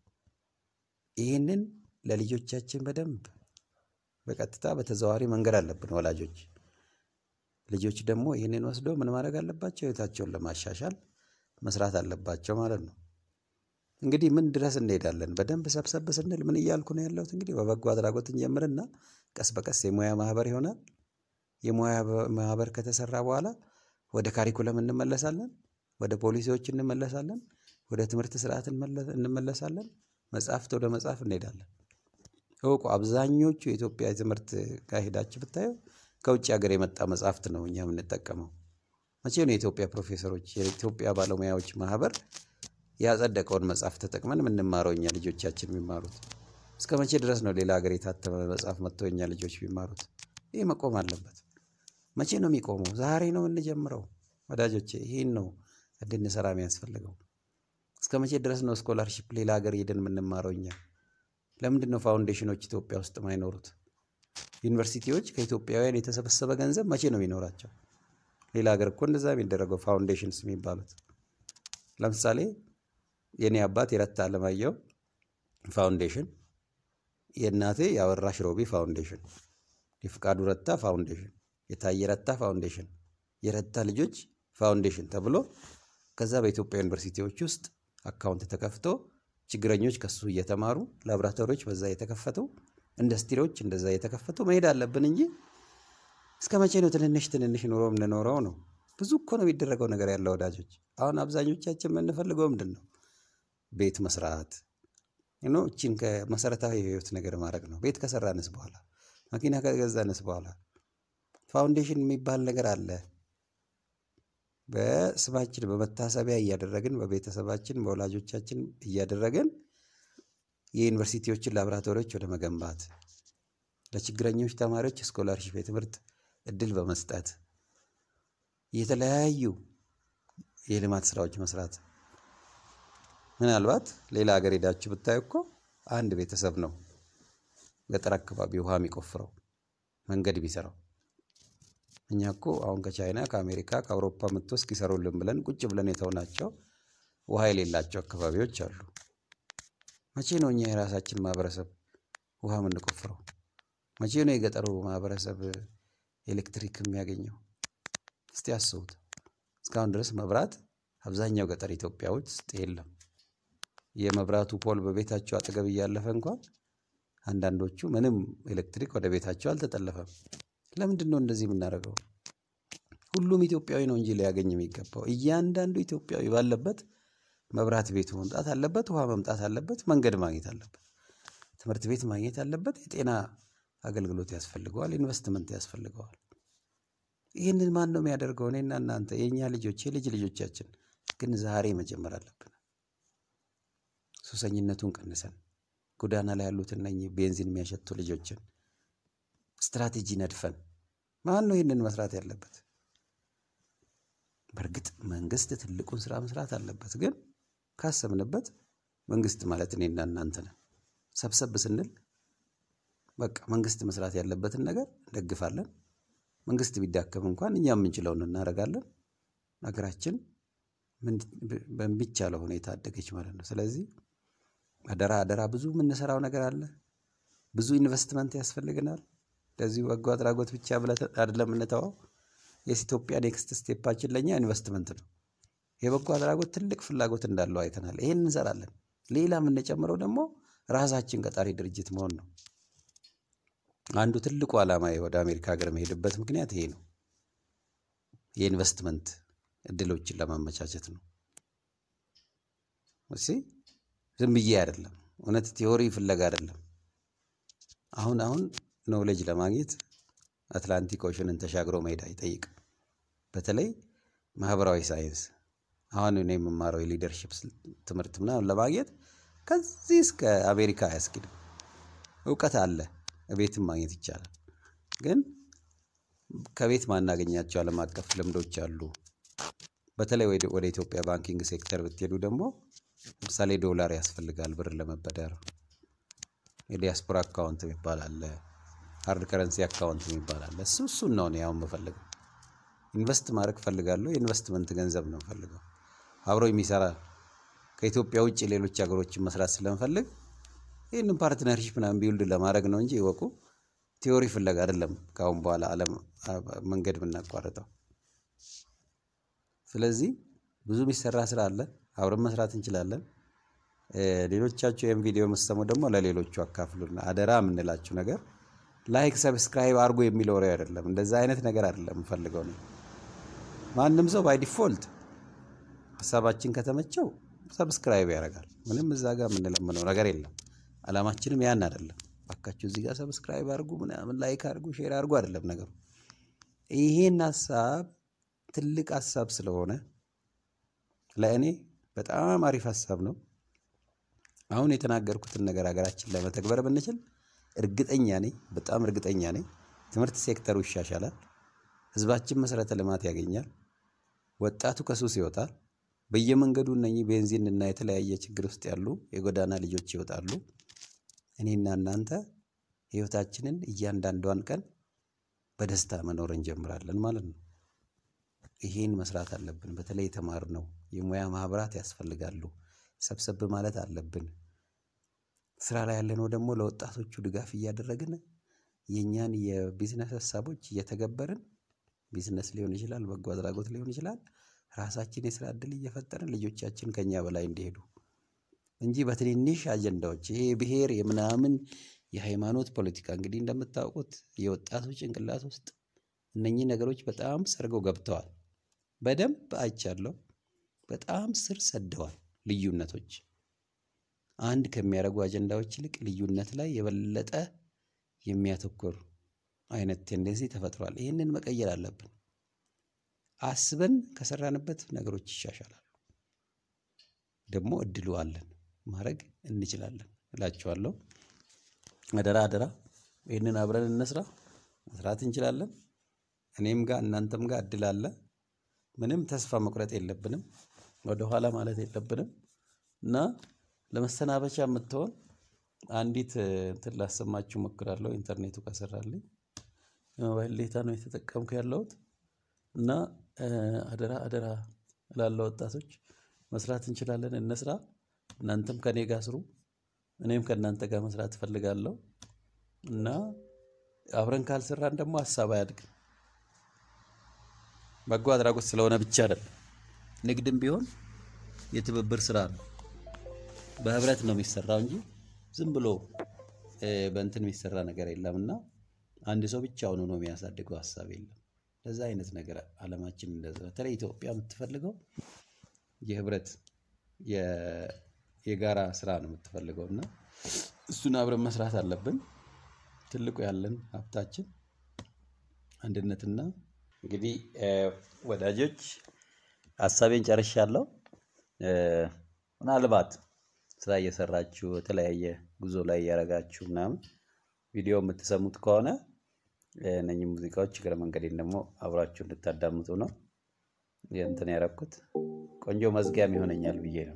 ይሄንን ለልጆቻችን በደንብ በቀጥታ በተዘዋዋሪ መንገድ አለብን ወላጆች። ልጆች ደግሞ ይሄንን ወስደው ምን ማድረግ አለባቸው? ህይወታቸውን ለማሻሻል መስራት አለባቸው ማለት ነው። እንግዲህ ምን ድረስ እንሄዳለን? በደንብ ሰብሰብ ስንል ምን እያልኩ ነው ያለሁት? እንግዲህ በበጎ አድራጎት እንጀምርና ቀስ በቀስ የሙያ ማህበር ይሆናል። የሙያ ማህበር ከተሰራ በኋላ ወደ ካሪኩለም እንመለሳለን፣ ወደ ፖሊሲዎች እንመለሳለን፣ ወደ ትምህርት ስርዓት እንመለሳለን፣ መጽሐፍት ወደ መጽሐፍ እንሄዳለን። እውቁ አብዛኞቹ የኢትዮጵያ ትምህርት ካሄዳችሁ ብታዩ ከውጭ ሀገር የመጣ መጽሐፍት ነው እኛ የምንጠቀመው። መቼ ነው የኢትዮጵያ ፕሮፌሰሮች የኢትዮጵያ ባለሙያዎች ማህበር ያጸደቀውን መጽሐፍ ተጠቅመን የምንማረው እኛ ልጆቻችን የሚማሩት? እስከ መቼ ድረስ ነው ሌላ ሀገር የታተመ መጽሐፍ መጥቶ እኛ ልጆች የሚማሩት? ይሄ መቆም አለበት። መቼ ነው የሚቆመው? ዛሬ ነው እንጀምረው ወዳጆቼ። ይሄን ነው እንድንሰራ የሚያስፈልገው። እስከ መቼ ድረስ ነው ስኮላርሺፕ ሌላ ሀገር ሄደን የምንማረው እኛ? ለምንድን ነው ፋውንዴሽኖች ኢትዮጵያ ውስጥ ማይኖሩት? ዩኒቨርሲቲዎች ከኢትዮጵያውያን የተሰበሰበ ገንዘብ መቼ ነው የሚኖራቸው? ሌላ ሀገር እኮ እንደዛ የሚደረገው ፋውንዴሽንስ የሚባሉት። ለምሳሌ የኔ አባት የረታ አለማየሁ ፋውንዴሽን፣ የእናቴ ያወራሽ ሮቢ ፋውንዴሽን፣ የፍቃዱ ረታ ፋውንዴሽን፣ የታየ ረታ ፋውንዴሽን፣ የረታ ልጆች ፋውንዴሽን ተብሎ ከዛ በኢትዮጵያ ዩኒቨርሲቲዎች ውስጥ አካውንት ተከፍቶ ችግረኞች ከሱ እየተማሩ ላብራቶሪዎች በዛ የተከፈቱ ኢንዱስትሪዎች እንደዛ የተከፈቱ መሄድ አለብን እንጂ እስከ መቼ ነው ትንንሽ ትንንሽ ኑሮ የምንኖረው ነው? ብዙ እኮ ነው የሚደረገው ነገር ያለው ወዳጆች። አሁን አብዛኞቻችን የምንፈልገው ምንድነው? ቤት መስራት ነው። እቺን ከመሰረታዊ ህይወት ነገር ማድረግ ነው። ቤት ከሰራንስ በኋላ መኪና ከገዛንስ በኋላ ፋውንዴሽን የሚባል ነገር አለ። በስማችን በመታሰቢያ እያደረግን በቤተሰባችን በወላጆቻችን እያደረግን የዩኒቨርሲቲዎችን ላብራቶሪዎች ወደ መገንባት ለችግረኞች ተማሪዎች ስኮላርሺፕ የትምህርት እድል በመስጠት የተለያዩ የልማት ስራዎች መስራት። ምናልባት ሌላ ሀገር ሄዳችሁ ብታዩ እኮ አንድ ቤተሰብ ነው ገጠር አካባቢ ውሃ የሚቆፍረው መንገድ ቢሰራው። እኛ እኮ አሁን ከቻይና ከአሜሪካ ከአውሮፓ መጥቶ እስኪሰሩልን ብለን ቁጭ ብለን የተውናቸው ውሃ የሌላቸው አካባቢዎች አሉ። መቼ ነው እኛ የራሳችን ማህበረሰብ ውሃ የምንቆፍረው? መቼ ነው የገጠሩ ማህበረሰብ ኤሌክትሪክ የሚያገኘው? እስቲ አስቡት። እስካሁን ድረስ መብራት አብዛኛው ገጠር ኢትዮጵያ ውስጥ የለም። የመብራቱ ፖል በቤታቸው አጠገብ እያለፈ እንኳን አንዳንዶቹ ምንም ኤሌክትሪክ ወደ ቤታቸው አልተጠለፈም። ለምንድን ነው እንደዚህ የምናደርገው? ሁሉም ኢትዮጵያዊ ነው እንጂ ሊያገኝ የሚገባው። እያንዳንዱ ኢትዮጵያዊ ባለበት መብራት ቤቱ መምጣት አለበት፣ ውሃ መምጣት አለበት፣ መንገድ ማግኘት አለበት፣ ትምህርት ቤት ማግኘት አለበት፣ የጤና አገልግሎት ያስፈልገዋል፣ ኢንቨስትመንት ያስፈልገዋል። ይሄንን ማን ነው የሚያደርገው? እኔና እናንተ የኛ ልጆች የልጅ ልጆቻችን ግን ዛሬ መጀመር አለብን። ሱሰኝነቱን ቀንሰን ጎዳና ላይ ያሉት እነኚህ ቤንዚን የሚያሸቱ ልጆችን ስትራቴጂ ነድፈን ማን ነው ይሄንን መስራት ያለበት? በርግጥ መንግስት ትልቁን ስራ መስራት አለበት። ግን ካሰብንበት መንግስት ማለት እኔና እናንተ ነን። ሰብሰብ ስንል በቃ መንግስት መስራት ያለበትን ነገር ደግፋለን። መንግስት ቢዳከም እንኳን እኛ የምንችለውን እናደርጋለን። ሀገራችን ምን በሚቻለው ሁኔታ አደገች ማለት ነው። ስለዚህ አደራ አደራ ብዙ የምንሰራው ነገር አለ። ብዙ ኢንቨስትመንት ያስፈልገናል። ለዚህ በጎ አድራጎት ብቻ ብለን አይደለም እንተዋው። የኢትዮጵያ ኔክስት ስቴፓችን ለኛ ኢንቨስትመንት ነው። የበጎ አድራጎት ትልቅ ፍላጎት እንዳለው አይተናል። ይሄን እንሰራለን። ሌላ ምን እንጨምረው ደግሞ ራሳችን ቀጣሪ ድርጅት መሆን ነው። አንዱ ትልቁ ዓላማዬ ወደ አሜሪካ ሀገር መሄድበት ምክንያት ይሄ ነው። የኢንቨስትመንት እድሎችን ለማመቻቸት ነው። እሺ ዝም ብዬ አይደለም። እውነት ቲዮሪ ፍለጋ አይደለም። አሁን አሁን ኖሌጅ ለማግኘት አትላንቲክ ኦሽንን ተሻግሮ መሄድ አይጠይቅም። በተለይ ማህበራዊ ሳይንስ አሁን እኔ የምማረው የሊደርሺፕ ትምህርት ምናምን ለማግኘት ከዚህ እስከ አሜሪካ አያስኬድም። ዕውቀት አለ ቤትም ማግኘት ይቻላል። ግን ከቤት ማናገኛቸው ዓለም አቀፍ ልምዶች አሉ። በተለይ ወደ ኢትዮጵያ ባንኪንግ ሴክተር ብትሄዱ ደግሞ ለምሳሌ ዶላር ያስፈልጋል ብር ለመበደር። የዲያስፖራ አካውንት የሚባል አለ። ሃርድ ከረንሲ አካውንት የሚባል አለ። እሱ እሱን ነው ያው የምፈልገው። ኢንቨስት ማድረግ ፈልጋለሁ። ኢንቨስትመንት ገንዘብ ነው ፈልገው አብሮ የሚሰራ ከኢትዮጵያ ውጪ ሌሎች ሀገሮችን መስራት ስለምፈልግ ይሄንን ፓርትነርሺፕ ምናምን ቢውልድ ለማድረግ ነው እንጂ ይወቁ ቲዮሪ ፍለጋ አይደለም። ካሁን በኋላ ዓለም መንገድ ብናቋርጠው። ስለዚህ ብዙ የሚሰራ ስራ አለ። አብረን መስራት እንችላለን። ሌሎቻችሁ ይሄን ቪዲዮ መስተሙ ደግሞ ለሌሎቹ አካፍሉና አደራ የምንላችሁ ነገር ላይክ ሰብስክራይብ አድርጉ የሚለው ወሬ አይደለም። እንደዛ አይነት ነገር አይደለም ፈልገው ነው። ማንንም ሰው ባይ ዲፎልት ሐሳባችን ከተመቸው ሰብስክራይብ ያደርጋል። ምንም እዛ ጋር የምንለምነው ነገር የለም። አላማችንም ያን አይደለም። ባካችሁ እዚህ ጋር ሰብስክራይብ አድርጉ ምናምን ላይክ አድርጉ ሼር አድርጉ አይደለም ነገሩ። ይሄን ሐሳብ ትልቅ ሐሳብ ስለሆነ ለእኔ በጣም አሪፍ ሐሳብ ነው። አሁን የተናገርኩትን ነገር ሀገራችን ለመተግበር ብንችል እርግጠኛ ነኝ በጣም እርግጠኛ ነኝ ትምህርት ሴክተሩ ይሻሻላል። ህዝባችን መሰረተ ልማት ያገኛል። ወጣቱ ከሱስ ይወጣል። በየመንገዱ እነኚህ ቤንዚን እና የተለያየ ችግር ውስጥ ያሉ የጎዳና ልጆች ይወጣሉ። እኔና እናንተ ህይወታችንን እያንዳንዷን ቀን በደስታ መኖር እንጀምራለን ማለት ነው። ይሄን መስራት አለብን። በተለይ የተማርነው የሙያ ማህበራት ያስፈልጋሉ። ሰብሰብ ማለት አለብን። ስራ ላይ ያለነው ደግሞ ለወጣቶቹ ድጋፍ እያደረግን የኛን የቢዝነስ ሐሳቦች እየተገበርን ቢዝነስ ሊሆን ይችላል በጎ አድራጎት ሊሆን ይችላል ራሳችን የስራ እድል እየፈጠርን ልጆቻችን ከኛ በላይ እንዲሄዱ እንጂ በትንንሽ አጀንዳዎች ይሄ ብሔር የምናምን የሃይማኖት ፖለቲካ እንግዲህ እንደምታውቁት የወጣቱ ጭንቅላት ውስጥ እነኚህ ነገሮች በጣም ሰርገው ገብተዋል። በደንብ አይቻለሁ። በጣም ስር ሰደዋል ልዩነቶች። አንድ ከሚያደርጉ አጀንዳዎች ይልቅ ልዩነት ላይ የበለጠ የሚያተኩር አይነት ቴንደንሲ ተፈጥሯል። ይሄንን መቀየር አለብን። አስበን ከሰራንበት ነገሮች ይሻሻላሉ። ደግሞ እድሉ አለን ማድረግ እንችላለን እላችኋለሁ። አደራ አደራ ይሄንን አብረን እንስራ። መስራት እንችላለን። እኔም ጋር እናንተም ጋር እድል አለ። ምንም ተስፋ መቁረጥ የለብንም። ወደ ኋላ ማለት የለብንም እና ለመሰናበቻ የምትሆን አንዲት እንትን ላሰማችሁ ሞክራለሁ። ኢንተርኔቱ ከሰራልኝ ሞባይል ዳታ ነው የተጠቀምኩ ያለሁት እና አደራ አደራ እላለሁ ወጣቶች መስራት እንችላለን እንስራ። እናንተም ከኔ ጋር ስሩ። እኔም ከእናንተ ጋር መስራት ፈልጋለሁ እና አብረን ካልሰራን ደግሞ ሐሳብ አያድግም። በጎ አድራጎት ስለሆነ ብቻ አይደለም። ንግድም ቢሆን የትብብር ስራ ነው። በህብረት ነው የሚሰራው እንጂ ዝም ብሎ በእንትን የሚሰራ ነገር የለምና አንድ ሰው ብቻውን ሆኖ የሚያሳድገው ሐሳብ የለም። ለዛ አይነት ነገር ዓለማችን እንደዛ በተለይ ኢትዮጵያ የምትፈልገው የህብረት የጋራ ስራ ነው የምትፈልገውና እሱን አብረን መስራት አለብን። ትልቁ ያለን ሀብታችን አንድነትና እንግዲህ ወዳጆች ሐሳቤን ጨርሻለሁ። ምናልባት ስራ እየሰራችሁ የተለያየ ጉዞ ላይ ያረጋችሁ ምናምን ቪዲዮ የምትሰሙት ከሆነ እነኚህ ሙዚቃዎች እግረ መንገዴን ደግሞ አብራችሁ እንድታዳምጡ ነው እንትን ያረኩት። ቆንጆ መዝጊያም ይሆነኛል ብዬ ነው።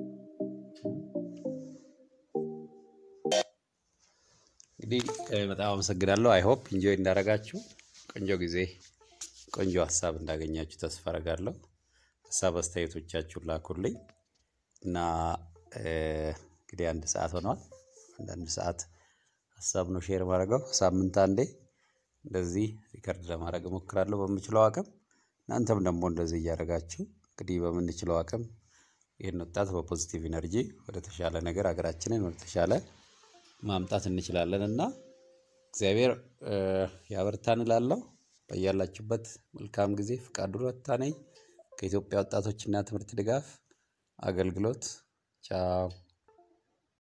እንግዲህ በጣም አመሰግናለሁ። አይ ሆፕ ኢንጆይ እንዳረጋችሁ ቆንጆ ጊዜ ቆንጆ ሐሳብ እንዳገኛችሁ ተስፋ አደርጋለሁ። ሐሳብ አስተያየቶቻችሁን ላኩልኝ እና እንግዲህ አንድ ሰዓት ሆኗል። አንድ ሰዓት ሐሳብ ነው ሼር ማድረገው። ሳምንት አንዴ እንደዚህ ሪከርድ ለማድረግ እሞክራለሁ በምችለው አቅም። እናንተም ደግሞ እንደዚህ እያደረጋችሁ እንግዲህ በምንችለው አቅም ይሄን ወጣት በፖዚቲቭ ኢነርጂ ወደ ተሻለ ነገር አገራችንን ወደ ተሻለ ማምጣት እንችላለንና እግዚአብሔር ያበርታን እላለሁ። በያላችሁበት መልካም ጊዜ። ፍቃዱ ረታ ነኝ ከኢትዮጵያ ወጣቶችና ትምህርት ድጋፍ አገልግሎት። ቻው